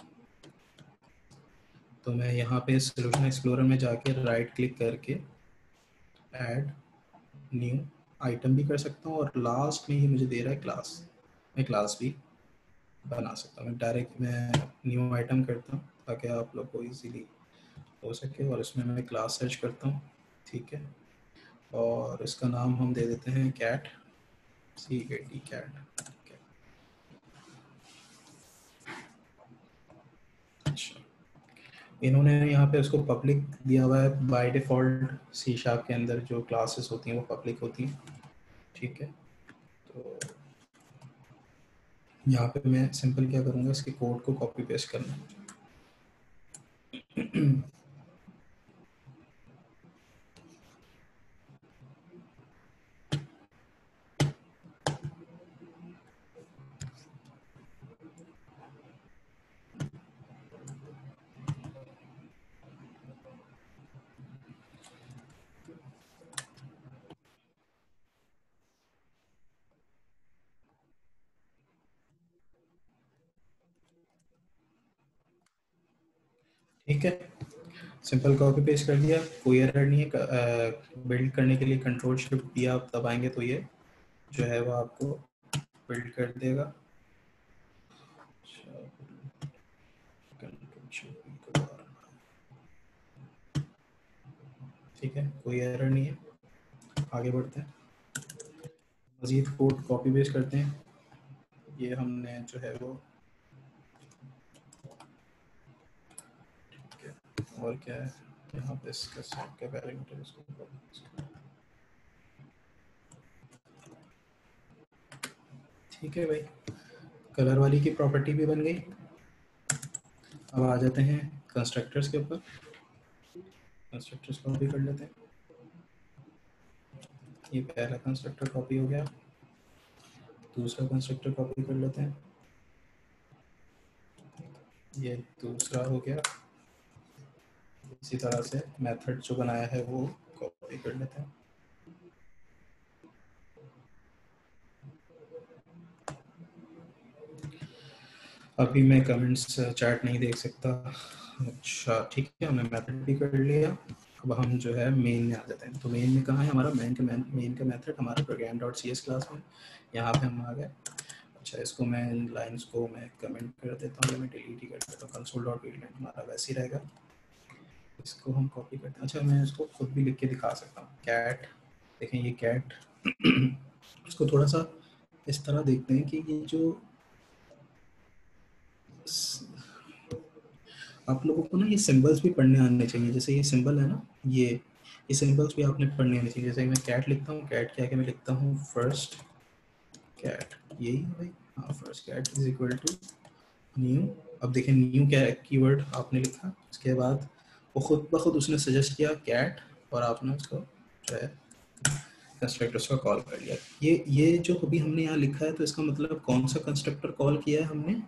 तो मैं यहाँ पे सोल्यूशन एक्सप्लोरर में जाके राइट क्लिक करके ऐड न्यू आइटम भी कर सकता हूँ और लास्ट में ही मुझे दे रहा है क्लास, मैं क्लास भी बना सकता हूँ। मैं डायरेक्ट मैं न्यू आइटम करता हूँ ताकि आप लोग को इजीली हो सके, और इसमें मैं क्लास सर्च करता हूँ, ठीक है, और इसका नाम हम दे देते हैं कैट, CAT कैट। अच्छा, इन्होंने यहाँ पे उसको पब्लिक दिया हुआ है। बाय डिफ़ॉल्ट सी शार्प के अंदर जो क्लासेस होती हैं वो पब्लिक होती हैं, ठीक है। तो यहाँ पे मैं सिंपल क्या करूँगा, इसके कोड को कॉपी पेस्ट करना। ठीक है, सिंपल कॉपी पेस्ट कर दिया, कोई एरर नहीं है। बिल्ड करने के लिए कंट्रोल शिफ्ट दिया आप दबाएंगे तो ये जो है वो आपको बिल्ड कर देगा। कंट्रोल शिफ्ट, ठीक है, कोई एरर नहीं है। आगे बढ़ते हैं, मजीद कोड कॉपी पेस्ट करते हैं। ये हमने जो है वो, ठीक है, और क्या है यहाँ पे इसका सेट का पैरामीटर, इसको ठीक है भाई, कलर वाली की प्रॉपर्टी भी बन गई। अब आ जाते हैं कंस्ट्रक्टर्स के ऊपर। कंस्ट्रक्टर्स कॉपी कर लेते हैं, ये पहला कंस्ट्रक्टर कॉपी हो गया। दूसरा कंस्ट्रक्टर कॉपी कर लेते हैं, ये दूसरा हो गया। इसी तरह से मेथड जो बनाया है वो कॉपी कर लेते हैं। अभी मैं कमेंट्स चैट नहीं देख सकता। अच्छा ठीक है, हमने मेथड भी कर लिया। अब हम जो है मेन में आ जाते हैं। तो मेन में कहाँ है हमारा मेन का मेथड हमारा program.cs क्लास में, यहाँ पे हम आ गए। अच्छा, इसको मैं लाइंस को मैं कमेंट कर देता हूँ, मैं डिलीट ही कर देता हूँ। console.readline हमारा वैसे ही रहेगा। इसको हम कॉपी करते हैं। अच्छा, मैं इसको खुद भी लिख के दिखा सकता हूँ, कैट, देखें ये कैट। इसको थोड़ा सा इस तरह देखते हैं कि ये जो आप लोगों को ना ये सिंबल्स भी पढ़ने आने चाहिए। जैसे ये सिंबल है ना, ये सिंबल्स भी आपने पढ़ने आने चाहिए। जैसे मैं कैट लिखता हूँ, कैट क्या है कि मैं लिखता हूँ फर्स्ट कैट, यही है भाई। हाँ, first cat is equal to new. अब देखें न्यू क्या है, कीवर्ड आपने लिखा, उसके बाद वो खुद ब खुद उसने सजेस्ट किया कैट, और आपने उसको जो है कंस्ट्रक्टर्स का कॉल कर लिया। ये जो अभी हमने यहाँ लिखा है, तो इसका मतलब कौन सा कंस्ट्रक्टर कॉल किया है हमने,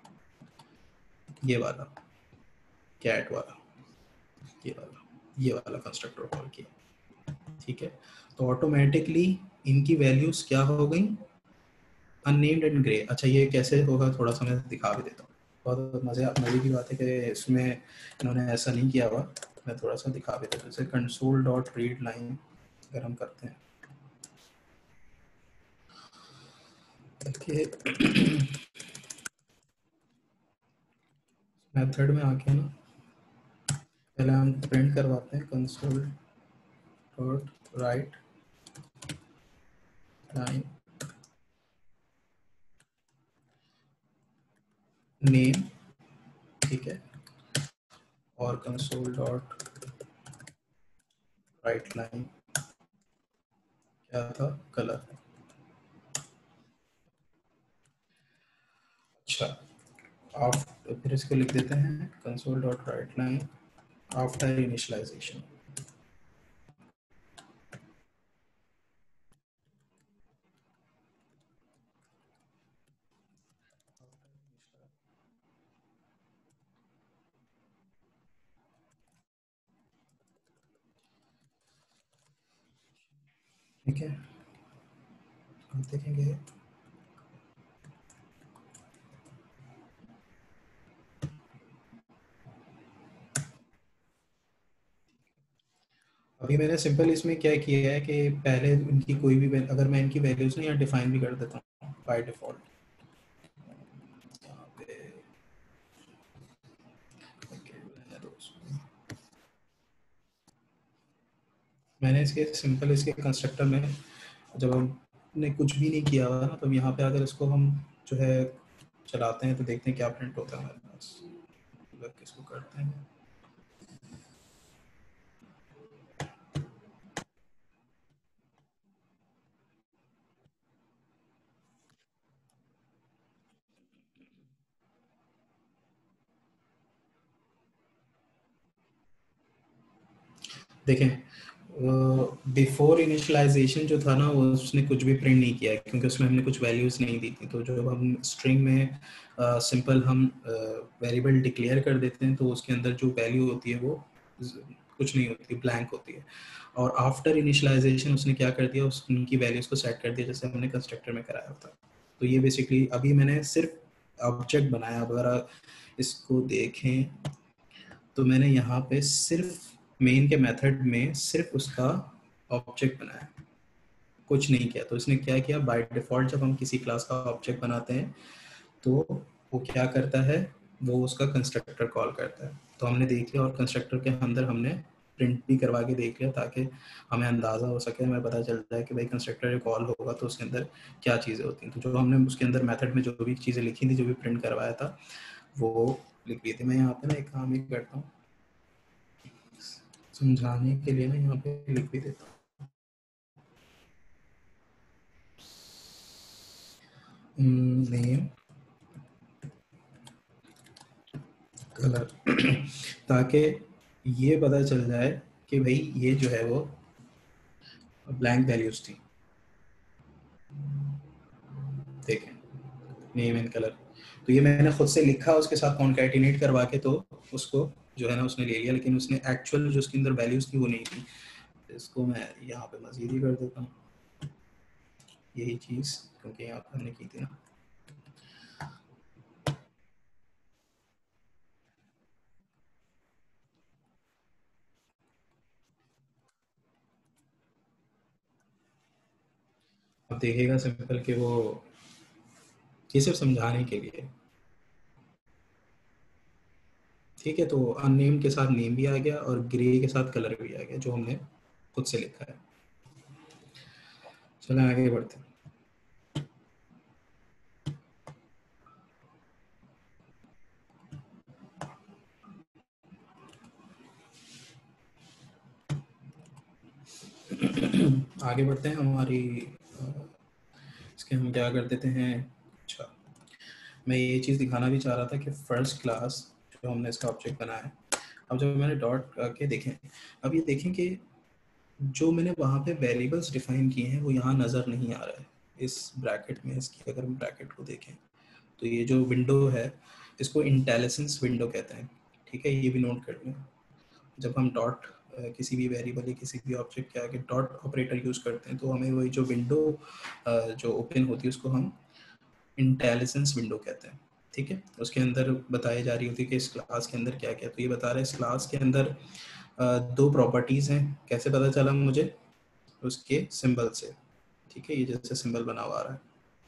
ये वाला कैट वाला, ये वाला कंस्ट्रक्टर कॉल किया, ठीक है। तो ऑटोमेटिकली इनकी वैल्यूज क्या हो गई, अननेम्ड एंड ग्रे। अच्छा, ये कैसे होगा थोड़ा सा मैं दिखा भी देता हूँ। बहुत मजे की बात है कि इसमें इन्होंने ऐसा नहीं किया हुआ। मैं थोड़ा सा दिखा भी देता हूँ। जैसे console.readline अगर हम करते हैं, देखिए मेथड में आके ना पहले हम प्रिंट करवाते हैं console.write नेम, ठीक है, और console.writeLine क्या था, कलर। अच्छा, आफ्टर, फिर इसको लिख देते हैं console.writeLine आफ्टर इनिशियलाइजेशन। ठीक है, हम देखेंगे। अभी मैंने सिंपल इसमें क्या किया है कि पहले इनकी कोई भी अगर मैं इनकी वैल्यूज ना यहाँ डिफाइन भी कर देता हूँ बाय डिफॉल्ट, यहाँ पे okay, रहने दो उसको। मैंने इसके सिंपल इसके कंस्ट्रक्टर में जब हमने कुछ भी नहीं किया हुआ ना, तो यहाँ पे अगर इसको हम जो है चलाते हैं तो देखते हैं क्या प्रिंट होता है हमारे पास। इसको करते हैं, देखें बिफोर इनिशियलाइजेशन जो था ना, वो उसने कुछ भी प्रिंट नहीं किया है, क्योंकि उसमें हमने कुछ वैल्यूज नहीं दी थी। तो जब हम स्ट्रिंग में सिंपल हम वेरिएबल डिक्लेयर कर देते हैं, तो उसके अंदर जो वैल्यू होती है वो कुछ नहीं होती, ब्लैंक होती है। और आफ्टर इनिशियलाइजेशन उसने क्या कर दिया, उस उनकी वैल्यूज को सेट कर दिया जैसे हमने कंस्ट्रक्टर में कराया था। तो ये बेसिकली अभी मैंने सिर्फ ऑब्जेक्ट बनाया। अब अगर इसको देखें तो मैंने यहाँ पे सिर्फ मेन के मेथड में सिर्फ उसका ऑब्जेक्ट बनाया, कुछ नहीं किया। तो इसने क्या किया, बाय डिफॉल्ट जब हम किसी क्लास का ऑब्जेक्ट बनाते हैं तो वो क्या करता है, वो उसका कंस्ट्रक्टर कॉल करता है। तो हमने देख लिया, और कंस्ट्रक्टर के अंदर हमने प्रिंट भी करवा के देख लिया, ताकि हमें अंदाज़ा हो सके, हमें पता चल जाए कि भाई कंस्ट्रक्टर कॉल होगा तो उसके अंदर क्या चीज़ें होती हैं। तो जो हमने उसके अंदर मेथड में जो भी चीज़ें लिखी थी, जो भी प्रिंट करवाया था, वो लिख दी थी। मैं यहाँ पे ना एक काम ही करता हूँ, समझाने के लिए ना यहाँ पे लिख भी देता हूँ, नेम कलर ताकि ये पता चल जाए कि भाई ये जो है वो ब्लैंक वैल्यूज थी। देखें, नेम एंड कलर, तो ये मैंने खुद से लिखा उसके साथ कॉन्कैटिनेट करवा के, तो उसको जो है ना उसने ले लिया, लेकिन उसने एक्चुअल जो उसके अंदर वैल्यूज थी वो नहीं थी। इसको मैं यहाँ पे मजीद ही कर देता हूँ, यही चीज़, क्योंकि यहाँ पे हमने की थी ना। अब देखिएगा सिंपल कि वो, ये सिर्फ समझाने के लिए, ठीक है। तो अननेम के साथ नेम भी आ गया और ग्रे के साथ कलर भी आ गया, जो हमने खुद से लिखा है। चलें आगे बढ़ते हैं। आगे बढ़ते हैं हमारी इसके हम क्या कर देते हैं। अच्छा, मैं ये चीज़ दिखाना भी चाह रहा था कि फर्स्ट क्लास जो हमने इसका ऑब्जेक्ट बनाया है, अब जब मैंने डॉट के देखें, अब ये देखें कि जो मैंने वहाँ पे वेरिएबल्स डिफाइन किए हैं वो यहाँ नज़र नहीं आ रहा है इस ब्रैकेट में। इसकी अगर हम ब्रैकेट को देखें तो ये जो विंडो है इसको इंटेलिजेंस विंडो कहते हैं, ठीक है, ये भी नोट कर लें। जब हम डॉट किसी भी वेरिएबल या किसी भी ऑब्जेक्ट के आगे डॉट ऑपरेटर यूज़ करते हैं, तो हमें वही जो विंडो जो ओपन होती है उसको हम इंटेलिजेंस विंडो कहते हैं, ठीक है। उसके अंदर बताई जा रही होती है कि इस क्लास के अंदर क्या क्या। तो ये बता रहा है इस क्लास के अंदर दो प्रॉपर्टीज़ हैं। कैसे पता चला मुझे, उसके सिंबल से, ठीक है, ये जैसे सिंबल बना हुआ आ रहा है,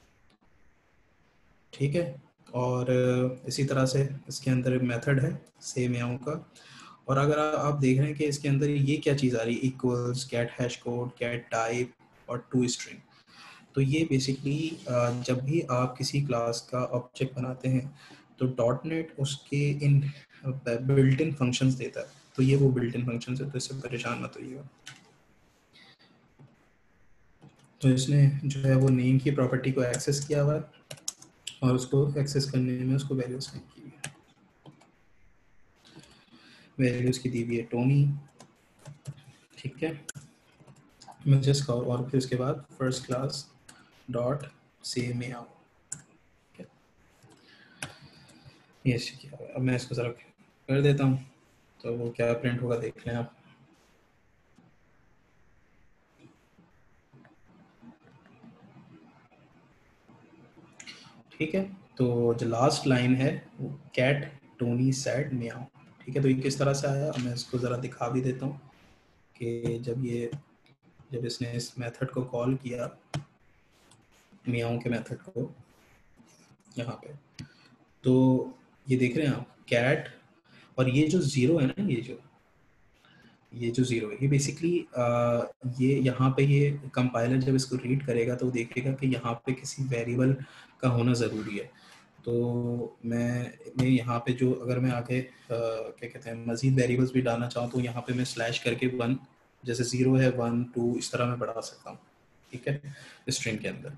ठीक है। और इसी तरह से इसके अंदर एक मेथड है सेम याओ का। और अगर आप देख रहे हैं कि इसके अंदर ये क्या चीज़ आ रही है, equals, get hash code, get type और टू स्ट्रिंग। तो ये बेसिकली जब भी आप किसी क्लास का ऑब्जेक्ट बनाते हैं तो डॉट नेट उसके इन बिल्ट इन फंक्शंस देता है। तो ये वो बिल्ट इन फंक्शंस है, तो इससे परेशान मत होइएगा। तो इसने जो है वो नेम की प्रॉपर्टी को एक्सेस किया हुआ है, और उसको एक्सेस करने में उसको वैल्यूज की हुई है। वैल्यूज की दी हुई है टोनी, ठीक है। मैं जस्ट और फिर उसके बाद फर्स्ट क्लास डॉट से में आओ, ये किया हुआ है। अब मैं इसको ज़रा कर देता हूँ तो वो क्या प्रिंट होगा देख लें आप। ठीक है, तो जो लास्ट लाइन है वो कैट टोनी सैड म्याओ, ठीक है। तो ये किस तरह से आया, मैं इसको ज़रा दिखा भी देता हूँ कि जब इसने इस मेथड को कॉल किया, म्याओ के मेथड को, यहाँ पे, तो ये देख रहे हैं आप कैट, और ये जो ज़ीरो है ना, ये जो जीरो है ये बेसिकली ये यहाँ पे ये कंपाइलर जब इसको रीड करेगा तो देखेगा कि यहाँ पे किसी वेरिएबल का होना ज़रूरी है। तो मैं यहाँ पे जो अगर मैं आगे क्या कहते हैं मज़ीद वेरिएबल्स भी डालना चाहूँ तो यहाँ पे मैं स्लैश करके 1 जैसे 0 है 1 2 इस तरह मैं बढ़ा सकता हूँ, ठीक है, स्ट्रिंग के अंदर।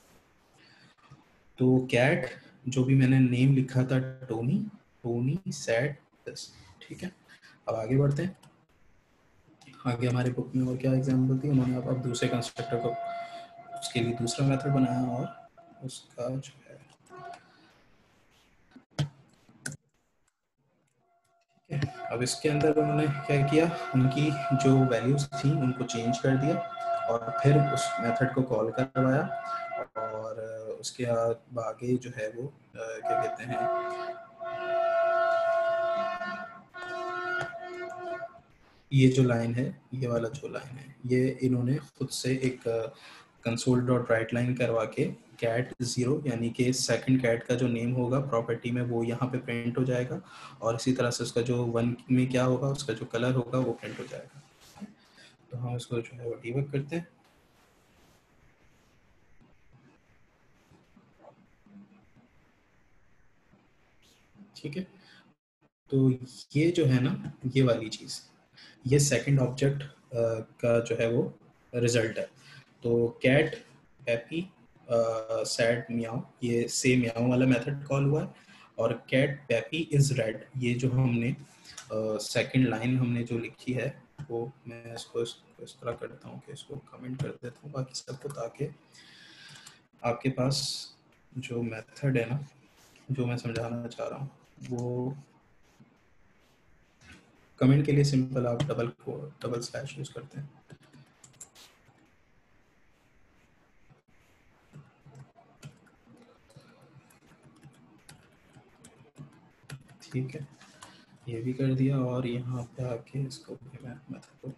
तो कैट जो भी मैंने नेम लिखा था टोनी, टोनी सैड दिस, ठीक है। अब आगे बढ़ते हैं। आगे हमारे बुक में और क्या एग्जाम्पल थी, उन्होंने अब दूसरे कंस्ट्रक्टर को उसके लिए दूसरा मेथड बनाया और उसका जो है अब इसके अंदर उन्होंने क्या किया, उनकी जो वैल्यूज थी उनको चेंज कर दिया और फिर उस मेथड को कॉल करवाया और उसके आगे जो है वो क्या कहते हैं ये जो लाइन है, ये वाला जो लाइन है, ये इन्होंने खुद से एक कंसोल डॉट राइट लाइन करवा के कैट जीरो यानी कि सेकंड कैट का जो नेम होगा प्रॉपर्टी में वो यहाँ पे प्रिंट हो जाएगा और इसी तरह से उसका जो वन में क्या होगा उसका जो कलर होगा वो प्रिंट हो जाएगा। तो हम इसको जो है वो डिबग करते हैं। ठीक है, तो ये जो है ना ये वाली चीज़, ये सेकंड ऑब्जेक्ट का जो है वो रिजल्ट है। तो कैट हैप्पी सैड म्याओ, ये से म्याओ वाला मेथड कॉल हुआ है और कैट पैपी इज रेड, ये जो हमने सेकंड लाइन हमने जो लिखी है वो मैं इसको इस तरह करता हूँ कि इसको कमेंट कर देता हूँ बाकी सबको, ताकि आपके पास जो मेथड है ना जो मैं समझाना चाह रहा हूँ वो कमेंट के लिए सिंपल आप डबल स्लैश यूज करते हैं। ठीक है, ये भी कर दिया और यहाँ पे आके इसको भी मैं मेथड को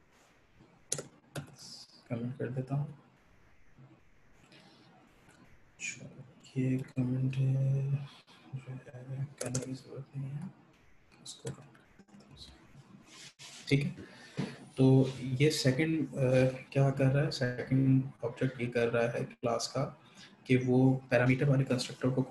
कमेंट कर देता हूँ। ये कमेंट जो है करने की जरूरत नहीं है, इसको ठीक है। तो ये सेकंड क्या कर रहा है, सेकंड ऑब्जेक्ट ये कर रहा है क्लास का कि वो पैरामीटर वाले कंस्ट्रक्टर को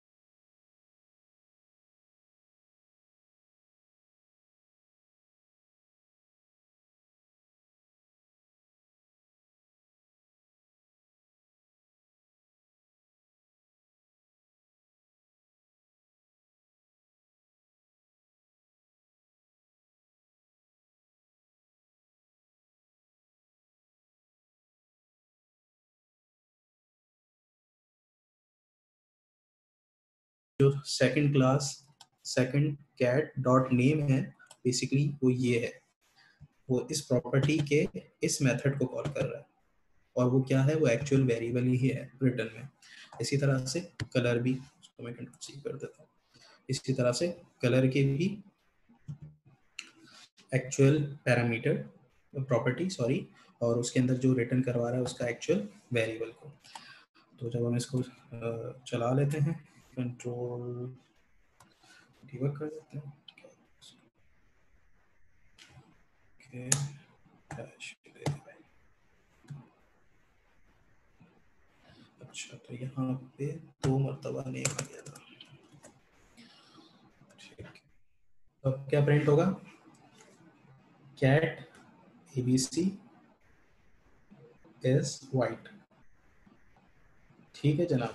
जो second class second cat dot name है बेसिकली वो ये है, वो इस प्रॉपर्टी के इस मेथड को कॉल कर रहा है और वो क्या है, वो एक्चुअल वेरिएबल ही है रिटर्न में। इसी तरह से कलर भी, उसको मैं कंट्रोल सी कर देता हूँ, इसी तरह से कलर के भी एक्चुअल पैरामीटर प्रॉपर्टी सॉरी और उसके अंदर जो रिटर्न करवा रहा है उसका एक्चुअल वेरिएबल को। तो जब हम इसको चला लेते हैं कंट्रोल डिबग कर देते हैं okay, अच्छा तो यहाँ पे 2 मरतबा नेम आ गया था। ठीक, तो अब क्या प्रिंट होगा, कैट एबीसी इज वाइट। ठीक है जनाब,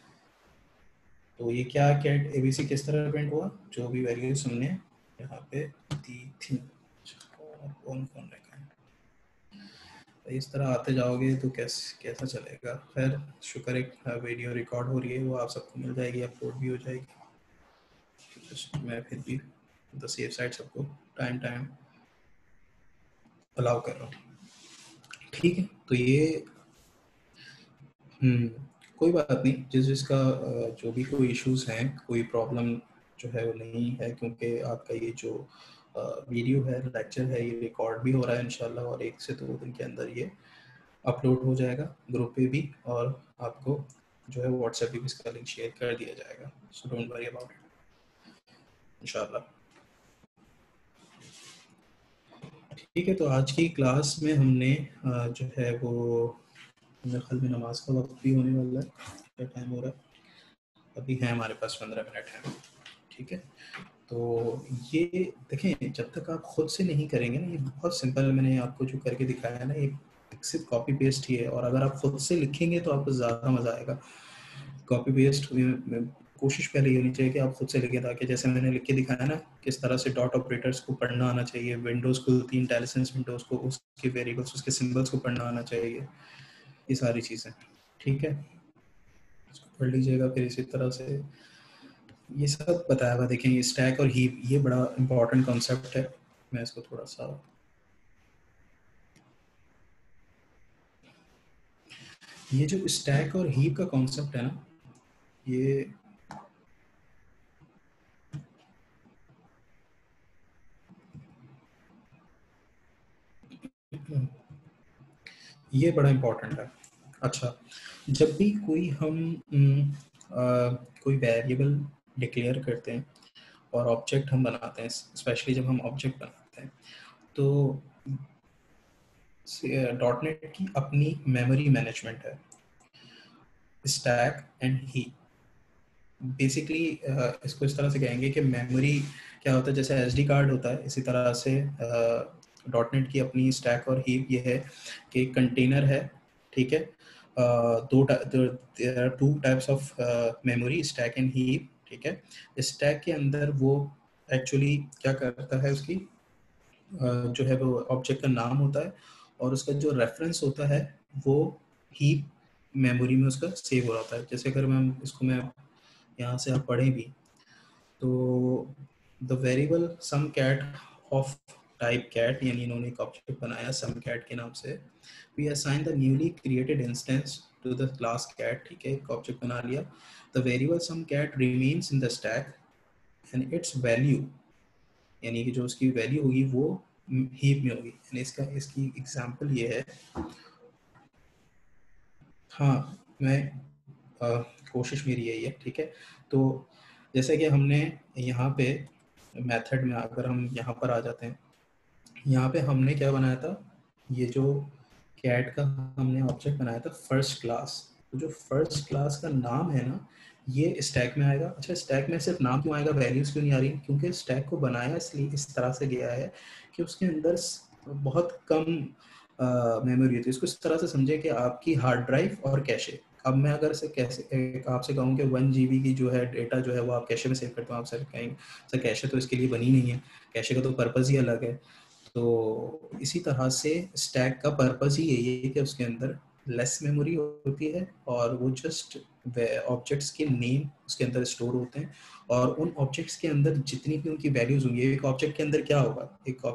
तो ये क्या कैट एबीसी किस तरह प्रिंट हुआ, जो भी वैल्यूज हमने यहाँ पे दी थी और कौन कौन रखा है, तो इस तरह आते जाओगे तो कैसा चलेगा। खैर शुक्र एक वीडियो रिकॉर्ड हो रही है, वो आप सबको मिल जाएगी, अपलोड भी हो जाएगी। मैं फिर भी द सेफ साइड सबको टाइम टाइम अलाउ कर रहा हूँ। ठीक है, तो ये कोई बात नहीं, जिसका जो भी कोई इश्यूज हैं, कोई प्रॉब्लम जो है वो नहीं है, क्योंकि आपका ये जो वीडियो है लेक्चर है ये रिकॉर्ड भी हो रहा है इंशाल्लाह और 1 से 2 दिन के अंदर ये अपलोड हो जाएगा ग्रुप पे भी और आपको जो है व्हाट्सएप पे भी इसका लिंक शेयर कर दिया जाएगा। So don't worry about it इंशाल्लाह। ठीक है, तो आज की क्लास में हमने जो है वो मेरे ख्याल में नमाज का वक्त भी होने वाला है, क्या टाइम हो रहा है अभी, है हमारे पास 15 मिनट है। ठीक है, तो ये देखें, जब तक आप खुद से नहीं करेंगे ना, ये बहुत सिंपल, मैंने आपको जो करके दिखाया है ना, ये सिर्फ कॉपी पेस्ट ही है, और अगर आप खुद से लिखेंगे तो आपको ज़्यादा मज़ा आएगा। कॉपी पेस्ट कोशिश पहले ये होनी चाहिए कि आप खुद से लिखें, ताकि जैसे मैंने लिख के दिखाया ना, किस तरह से डॉट ऑपरेटर्स को पढ़ना आना चाहिए, विंडोज़ को, 3 विंडोज़ को, उसके वेरिएबल्स, उसके सिंबल्स को पढ़ना आना चाहिए, ये सारी चीज़ें। ठीक है, इसको पढ़ लीजिएगा। फिर इसी तरह से ये सब बताया हुआ देखेंगे, स्टैक और हीप, ये बड़ा इंपॉर्टेंट कॉन्सेप्ट है। मैं इसको थोड़ा सा, ये जो स्टैक और हीप का कॉन्सेप्ट है ना, ये बड़ा इम्पोर्टेंट है। अच्छा, जब भी कोई हम कोई वेरिएबल डिक्लेयर करते हैं और ऑब्जेक्ट हम बनाते हैं, स्पेशली जब हम ऑब्जेक्ट बनाते हैं, तो डॉट नेट की अपनी मेमोरी मैनेजमेंट है, स्टैक एंड हीप। बेसिकली इसको इस तरह से कहेंगे कि मेमोरी क्या होता है, जैसे एसडी कार्ड होता है, इसी तरह से डॉट नेट की अपनी स्टैक और हीप ये है कि कंटेनर है। ठीक है, there are two types of memory, stack and heap. ठीक है, स्टैक के अंदर वो एक्चुअली क्या करता है, उसकी जो है वो ऑब्जेक्ट का नाम होता है, और उसका जो रेफरेंस होता है वो हीप मेमोरी में उसका सेव हो रहा है। जैसे अगर मैं यहाँ से आप पढ़ें भी, तो the variable some cat of type cat, यानी इन्होंने एक ऑब्जेक्ट बनाया सम कैट के नाम से, we assign the newly created instance to the class cat. ठीक है, एक ऑब्जेक्ट बना लिया, the variable some cat remains in the stack and its value, यानी कि जो उसकी वैल्यू होगी वो हीप में होगी। यानी इसकी एग्जांपल ये है। हाँ, मैं कोशिश मेरी यही है। ठीक है, तो जैसे कि हमने यहाँ पे मेथड में, अगर हम यहाँ पर आ जाते हैं, यहाँ पे हमने क्या बनाया था, ये जो कैट का हमने ऑब्जेक्ट बनाया था फर्स्ट क्लास, तो जो फर्स्ट क्लास का नाम है ना, ये स्टैक में आएगा। अच्छा, स्टैक में सिर्फ नाम क्यों आएगा, वैल्यूज क्यों नहीं आ रही? क्योंकि स्टैक को बनाया इसलिए इस तरह से गया है कि उसके अंदर बहुत कम मेमोरी होती है। इसको इस तरह से समझे कि आपकी हार्ड ड्राइव और कैशे। अब मैं अगर से कैसे आपसे कहूँ कि 1 GB की जो है डेटा जो है वो आप कैशे में सेव करते हो, आप सर कहेंगे सर कैशे तो इसके लिए बनी नहीं है, कैशे का तो पर्पज़ ही अलग है। तो इसी तरह से स्टैक का पर्पज़ ही यही है कि उसके अंदर लेस मेमोरी होती है, और वो जस्ट ऑब्जेक्ट्स के नेम उसके अंदर स्टोर होते हैं, और उन ऑब्जेक्ट्स के अंदर जितनी भी उनकी वैल्यूज होंगी, एक ऑब्जेक्ट के अंदर क्या होगा,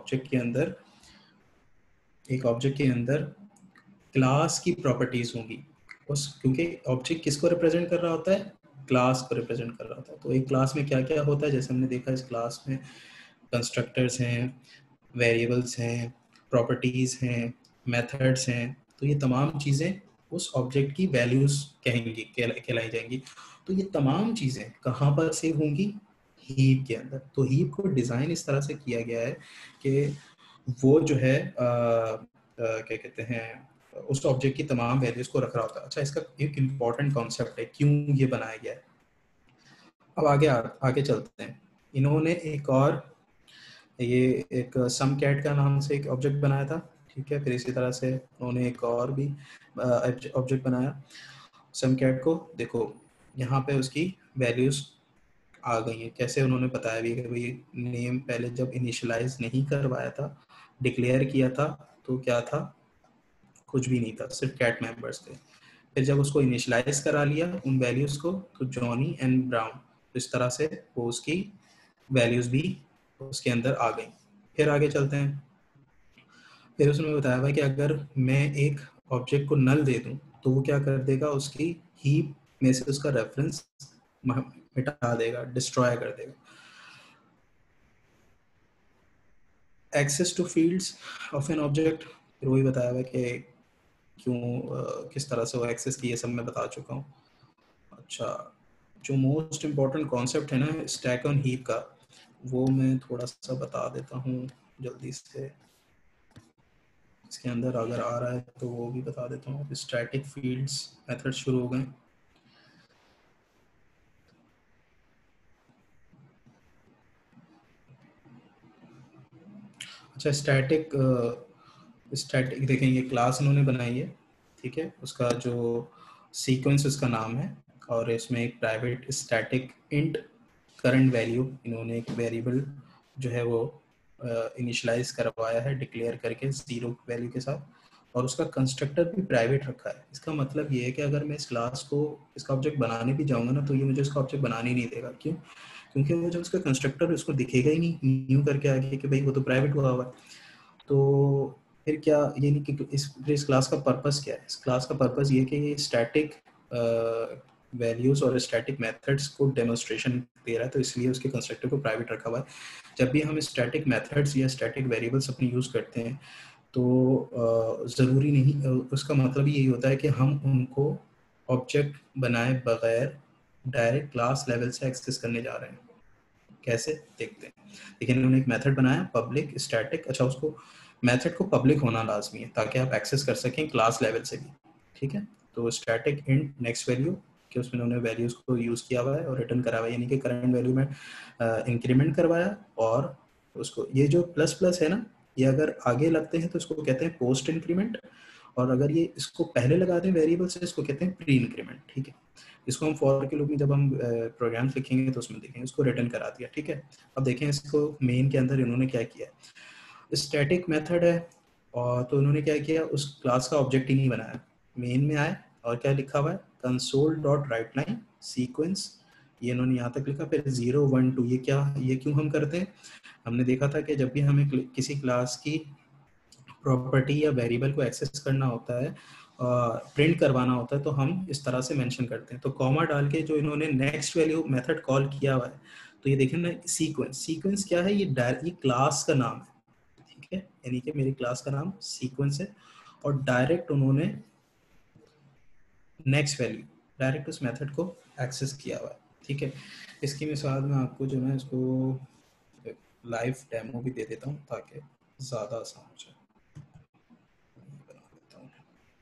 एक ऑब्जेक्ट के अंदर क्लास की प्रॉपर्टीज होंगी उस, क्योंकि ऑब्जेक्ट किसको रिप्रेजेंट कर रहा होता है, क्लास को रिप्रेजेंट कर रहा होता है। तो एक क्लास में क्या क्या होता है, जैसे हमने देखा इस क्लास में कंस्ट्रक्टर्स हैं, वेरिएबल्स हैं, प्रॉपर्टीज हैं, मेथड्स हैं, तो ये तमाम चीज़ें उस ऑब्जेक्ट की वैल्यूज कहेंगी, कहलाई जाएंगी। तो ये तमाम चीज़ें कहाँ पर सेव होंगी, हीप के अंदर। तो हीप को डिज़ाइन इस तरह से किया गया है कि वो जो है क्या कहते हैं, उस ऑब्जेक्ट की तमाम वैल्यूज को रख रहा होता है। अच्छा, इसका एक इम्पॉर्टेंट कॉन्सेप्ट है क्यों ये बनाया गया है। अब आगे चलते हैं। इन्होंने एक और, ये एक सम कैट का नाम से एक ऑब्जेक्ट बनाया था। ठीक है, फिर इसी तरह से उन्होंने एक और भी ऑब्जेक्ट बनाया सम कैट को। देखो यहाँ पे उसकी वैल्यूज आ गई हैं, कैसे उन्होंने बताया भी कि भाई नेम पहले जब इनिशियलाइज नहीं करवाया था, डिक्लेयर किया था, तो क्या था, कुछ भी नहीं था, सिर्फ कैट मेंबर्स थे। फिर जब उसको इनिशियलाइज करा लिया उन वैल्यूज को, तो जॉनी एंड ब्राउन, तो इस तरह से वो उसकी वैल्यूज भी उसके अंदर आ गई। फिर आगे चलते हैं। फिर उसने बताया भाई कि अगर मैं एक ऑब्जेक्ट को नल दे दूं, तो वो क्या कर देगा, उसकी हीप में से उसका रेफरेंस मिटा देगा, डिस्ट्रॉय कर देगा। Access to fields of an object, फिर वही बताया हुआ कि क्यों किस तरह से वो एक्सेस की, ये सब मैं बता चुका हूँ। अच्छा, जो मोस्ट इम्पॉर्टेंट कॉन्सेप्ट है ना स्टैक ऑन हीप का, वो मैं थोड़ा सा बता देता हूँ जल्दी से। इसके अंदर अगर आ रहा है तो वो भी बता देता हूँ। स्टैटिक फील्ड्स मेथड शुरू हो गए। अच्छा, स्टैटिक देखें, ये क्लास इन्होंने बनाई है, ठीक है। उसका जो सीक्वेंस उसका नाम है, और इसमें एक private static int current value इन्होंने एक वेरिएबल जो है वो इनिशियलाइज करवाया है डिक्लेयर करके 0 वैल्यू के साथ, और उसका कंस्ट्रक्टर भी प्राइवेट रखा है। इसका मतलब ये है कि अगर मैं इस क्लास को, इसका ऑब्जेक्ट बनाने भी जाऊंगा ना, तो ये मुझे इसका ऑब्जेक्ट बनाने ही नहीं देगा। क्यों? क्योंकि वो जो उसका कंस्ट्रक्टर उसको दिखेगा ही नहीं न्यू करके आगे कि भाई वो तो प्राइवेट हुआ हुआ है। तो फिर क्या, ये नहीं कि इस क्लास का पर्पस क्या है? इस क्लास का पर्पस ये कि ये स्टैटिक वैल्यूज और स्टैटिक मेथड्स को डेमोन्स्ट्रेशन दे रहा है, तो इसलिए उसके कंस्ट्रक्टर को प्राइवेट रखा हुआ है। जब भी हम स्टैटिक मेथड्स या स्टैटिक वेरिएबल्स अपने यूज़ करते हैं, तो ज़रूरी नहीं, उसका मतलब यही होता है कि हम उनको ऑब्जेक्ट बनाए बगैर डायरेक्ट क्लास लेवल से एक्सेस करने जा रहे हैं। कैसे, देखते हैं। लेकिन उन्होंने एक मेथड बनाया पब्लिक स्टैटिक। अच्छा, उसको मेथड को पब्लिक होना लाजमी है ताकि आप एक्सेस कर सकें क्लास लेवल से भी, ठीक है। तो स्टैटिक इंट नेक्स्ट वैल्यू कि उसमें उन्होंने वैल्यूज को यूज़ किया हुआ है और रिटर्न करा हुआ है, यानी कि करंट वैल्यू में इंक्रीमेंट करवाया। और उसको, ये जो प्लस प्लस है ना, ये अगर आगे लगते हैं तो इसको कहते हैं पोस्ट इंक्रीमेंट, और अगर ये इसको पहले लगा दें वेरिएबल से, इसको कहते हैं प्री इंक्रीमेंट, ठीक है। इसको हम फॉर के लूप में जब हम प्रोग्राम्स लिखेंगे तो उसमें देखेंगे, उसको रिटर्न करा दिया, ठीक है। अब देखें इसको मेन के अंदर इन्होंने क्या किया है। स्टैटिक मेथड है, और तो इन्होंने क्या किया, उस क्लास का ऑब्जेक्ट ही नहीं बनाया। मेन में आए और क्या लिखा हुआ है, console dot write line sequence, ये इन्होंने यहाँ तक लिखा। फिर 0 1 2, ये क्या, ये क्यों हम करते हैं? हमने देखा था कि जब भी हमें किसी क्लास की प्रॉपर्टी या वेरिएबल को एक्सेस करना होता है, प्रिंट करवाना होता है, तो हम इस तरह से मेंशन करते हैं। तो कॉमा डाल के जो इन्होंने नेक्स्ट वैल्यू मेथड कॉल किया हुआ है, तो ये देखें ना, सीक्वेंस, सीक्वेंस क्या है, ये क्लास का नाम है, ठीक है। यानी कि मेरी क्लास का नाम सीक्वेंस है, और डायरेक्ट उन्होंने नेक्स्ट वैल्यू डायरेक्ट उस मेथड को एक्सेस किया हुआ है, ठीक है। इसकी मिसाल में आपको जो है इसको लाइव डेमो भी दे देता हूँ ताकि ज़्यादा आसान हो जाए। बना देता हूँ।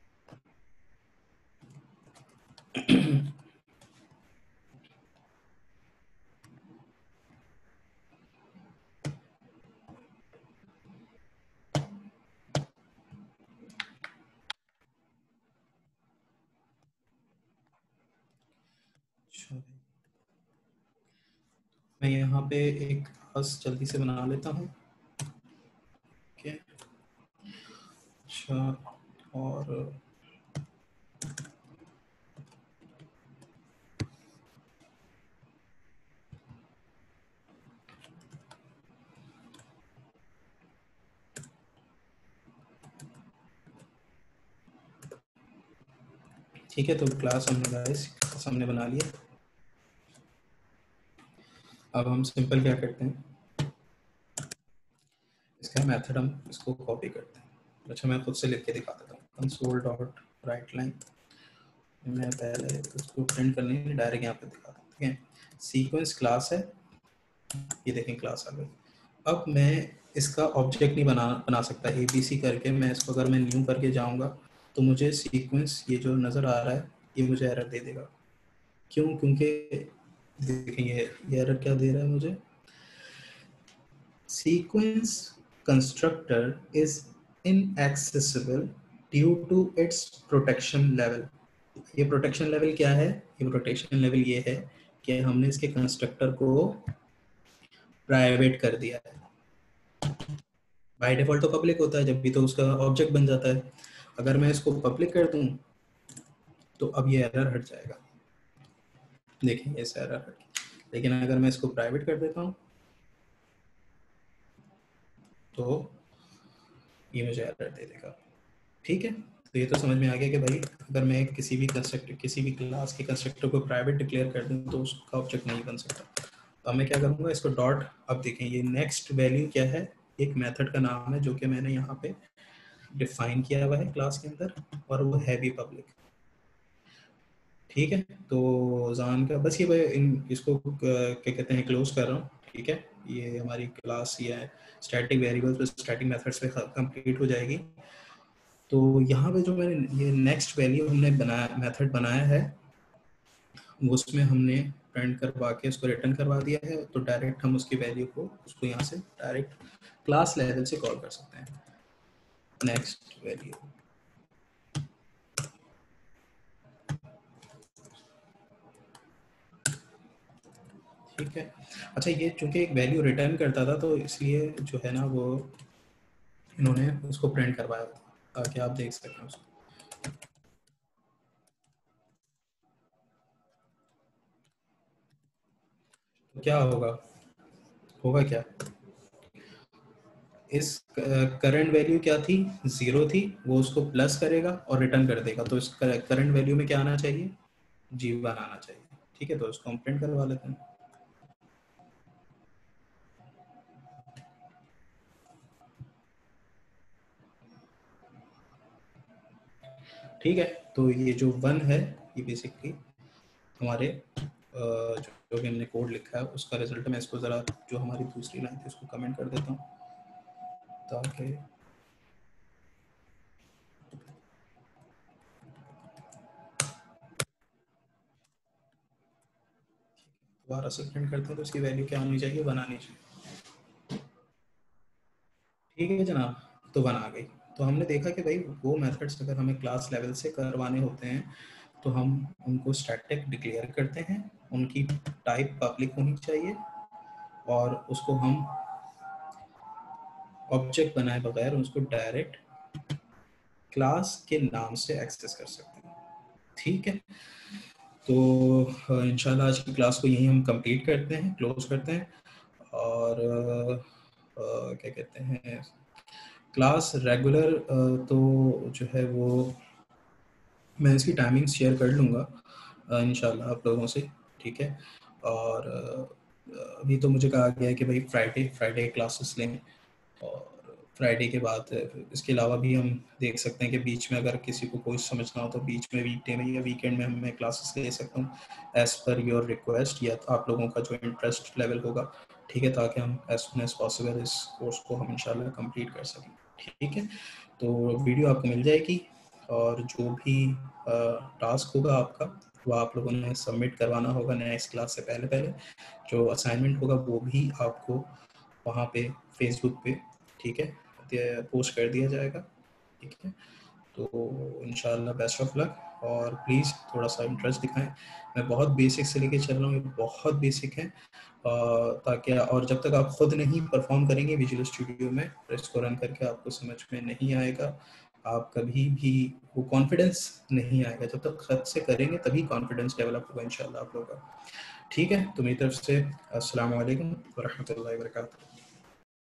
मैं यहाँ पे एक क्लास जल्दी से बना लेता हूँ, ठीक है। अच्छा, और ठीक है, तो क्लास हमने गाइस हमने बना लिया। अब हम सिंपल क्या करते हैं, इसका मेथड हम इसको कॉपी करते हैं। अच्छा, मैं खुद से लिख के दिखा देता हूँ, कंसोल डॉट राइट लाइन। मैं पहले उसको प्रिंट करने के लिए डायरेक्ट यहाँ पे दिखा दूँ, ठीक है। सीक्वेंस क्लास है, ये देखें क्लास आ गई। अब मैं इसका ऑब्जेक्ट नहीं बना सकता ABC करके। मैं इसको अगर मैं न्यू करके जाऊँगा तो मुझे सीक्वेंस ये जो नज़र आ रहा है ये मुझे एरर दे देगा। क्यों? क्योंकि देखें ये एरर क्या दे रहा है मुझे, sequence constructor is inaccessible due to its protection level. ये प्रोटेक्शन लेवल क्या है? ये प्रोटेक्शन लेवल ये है कि हमने इसके कंस्ट्रक्टर को प्राइवेट कर दिया है। बाय डिफॉल्ट तो पब्लिक होता है जब भी, तो उसका ऑब्जेक्ट बन जाता है। अगर मैं इसको पब्लिक कर दूं तो अब ये एरर हट जाएगा, देखें ये एरर हट गया। लेकिन अगर मैं इसको प्राइवेट कर देता हूं तो ये मुझे एरर दे देगा, ठीक है। तो ये तो समझ में आ गया कि भाई अगर मैं किसी भी कंस्ट्रक्टर, किसी भी क्लास के कंस्ट्रक्टर को प्राइवेट डिक्लेयर कर दूं तो उसका ऑब्जेक्ट नहीं बन सकता। तो अब मैं क्या करूंगा, इसको डॉट, अब देखें ये नेक्स्ट वैल्यू क्या है, एक मेथड का नाम है जो कि मैंने यहाँ पे डिफाइन किया हुआ है क्लास के अंदर, और वो है भी पब्लिक, ठीक है। तो जान का बस ये इसको क्या कहते हैं, क्लोज कर रहा हूँ, ठीक है। ये हमारी क्लास ये स्टैटिक वेरिएबल्स पे, स्टैटिक मेथड्स पे कंप्लीट हो जाएगी। तो यहाँ पे जो मैंने ये नेक्स्ट वैल्यू हमने बनाया, मेथड बनाया है, उसमें हमने प्रिंट करवा के उसको रिटर्न करवा दिया है, तो डायरेक्ट हम उसकी वैल्यू को उसको यहाँ से डायरेक्ट क्लास लेवल से कॉल कर सकते हैं। नेक्स्ट वैल्यू, ठीक है। अच्छा, ये चूंकि एक वैल्यू रिटर्न करता था तो इसलिए जो है ना वो इन्होंने उसको प्रिंट करवाया ताकि आप देख सकें उसको। तो क्या होगा, होगा क्या, इस करंट वैल्यू क्या थी, 0 थी, वो उसको प्लस करेगा और रिटर्न कर देगा, तो इस करंट वैल्यू में क्या आना चाहिए, G1 आना चाहिए। ठीक है, तो उसको हम प्रिंट करवा लेते हैं। ठीक है, तो ये जो 1 है ये बेसिकली हमारे जो भी हमने कोड लिखा है उसका रिजल्ट। मैं इसको ज़रा जो हमारी दूसरी लाइन थी उसको कमेंट कर देता हूँ ताकि दोबारा से प्रिंट करते हैं तो उसकी वैल्यू क्या होनी चाहिए, 1 आनी चाहिए। ठीक है जनाब, तो 1 आ गई। तो हमने देखा कि भाई वो मेथड्स अगर हमें क्लास लेवल से करवाने होते हैं तो हम उनको स्टैटिक डिक्लेयर करते हैं, उनकी टाइप पब्लिक होनी चाहिए और उसको हम ऑब्जेक्ट बनाए बगैर उसको डायरेक्ट क्लास के नाम से एक्सेस कर सकते हैं। ठीक है, तो इंशाल्लाह आज की क्लास को यहीं हम कंप्लीट करते हैं, क्लोज करते हैं। और क्या कहते हैं, क्लास रेगुलर तो जो है वो मैं इसकी टाइमिंग शेयर कर लूँगा इंशाल्लाह आप लोगों से। ठीक है, और अभी तो मुझे कहा गया है कि भाई फ्राइडे फ्राइडे क्लासेस लें, और फ्राइडे के बाद इसके अलावा भी हम देख सकते हैं कि बीच में अगर किसी को कोई समझना हो तो बीच में वीकडे में या वीकेंड में मैं क्लासेस ले सकता हूँ एज़ पर योर रिक्वेस्ट या आप लोगों का जो इंटरेस्ट लेवल होगा। ठीक है, ताकि हम एज सुन एज पॉसिबल इस कोर्स को हम इंशाल्लाह कंप्लीट कर सकें। ठीक है, तो वीडियो आपको मिल जाएगी और जो भी टास्क होगा आपका वो आप लोगों ने सबमिट करवाना होगा नेक्स्ट क्लास से पहले पहले। जो असाइनमेंट होगा वो भी आपको वहाँ पे फेसबुक पे, ठीक है, पोस्ट कर दिया जाएगा। ठीक है, तो इंशाल्लाह बेस्ट ऑफ लक, और प्लीज़ थोड़ा सा इंटरेस्ट दिखाएं। मैं बहुत बेसिक से लेके चल रहा हूँ, ये बहुत बेसिक है, ताकि और जब तक आप खुद नहीं परफॉर्म करेंगे विजुअल स्टूडियो में तो इसको रन करके आपको समझ में नहीं आएगा। आप कभी भी वो कॉन्फिडेंस नहीं आएगा, जब तक खुद से करेंगे तभी कॉन्फिडेंस डेवलप होगा इंशाल्लाह आप लोगों का। ठीक है, तो मेरी तरफ से अस्सलाम वालेकुम व रहमतुल्लाहि व बरकातहू।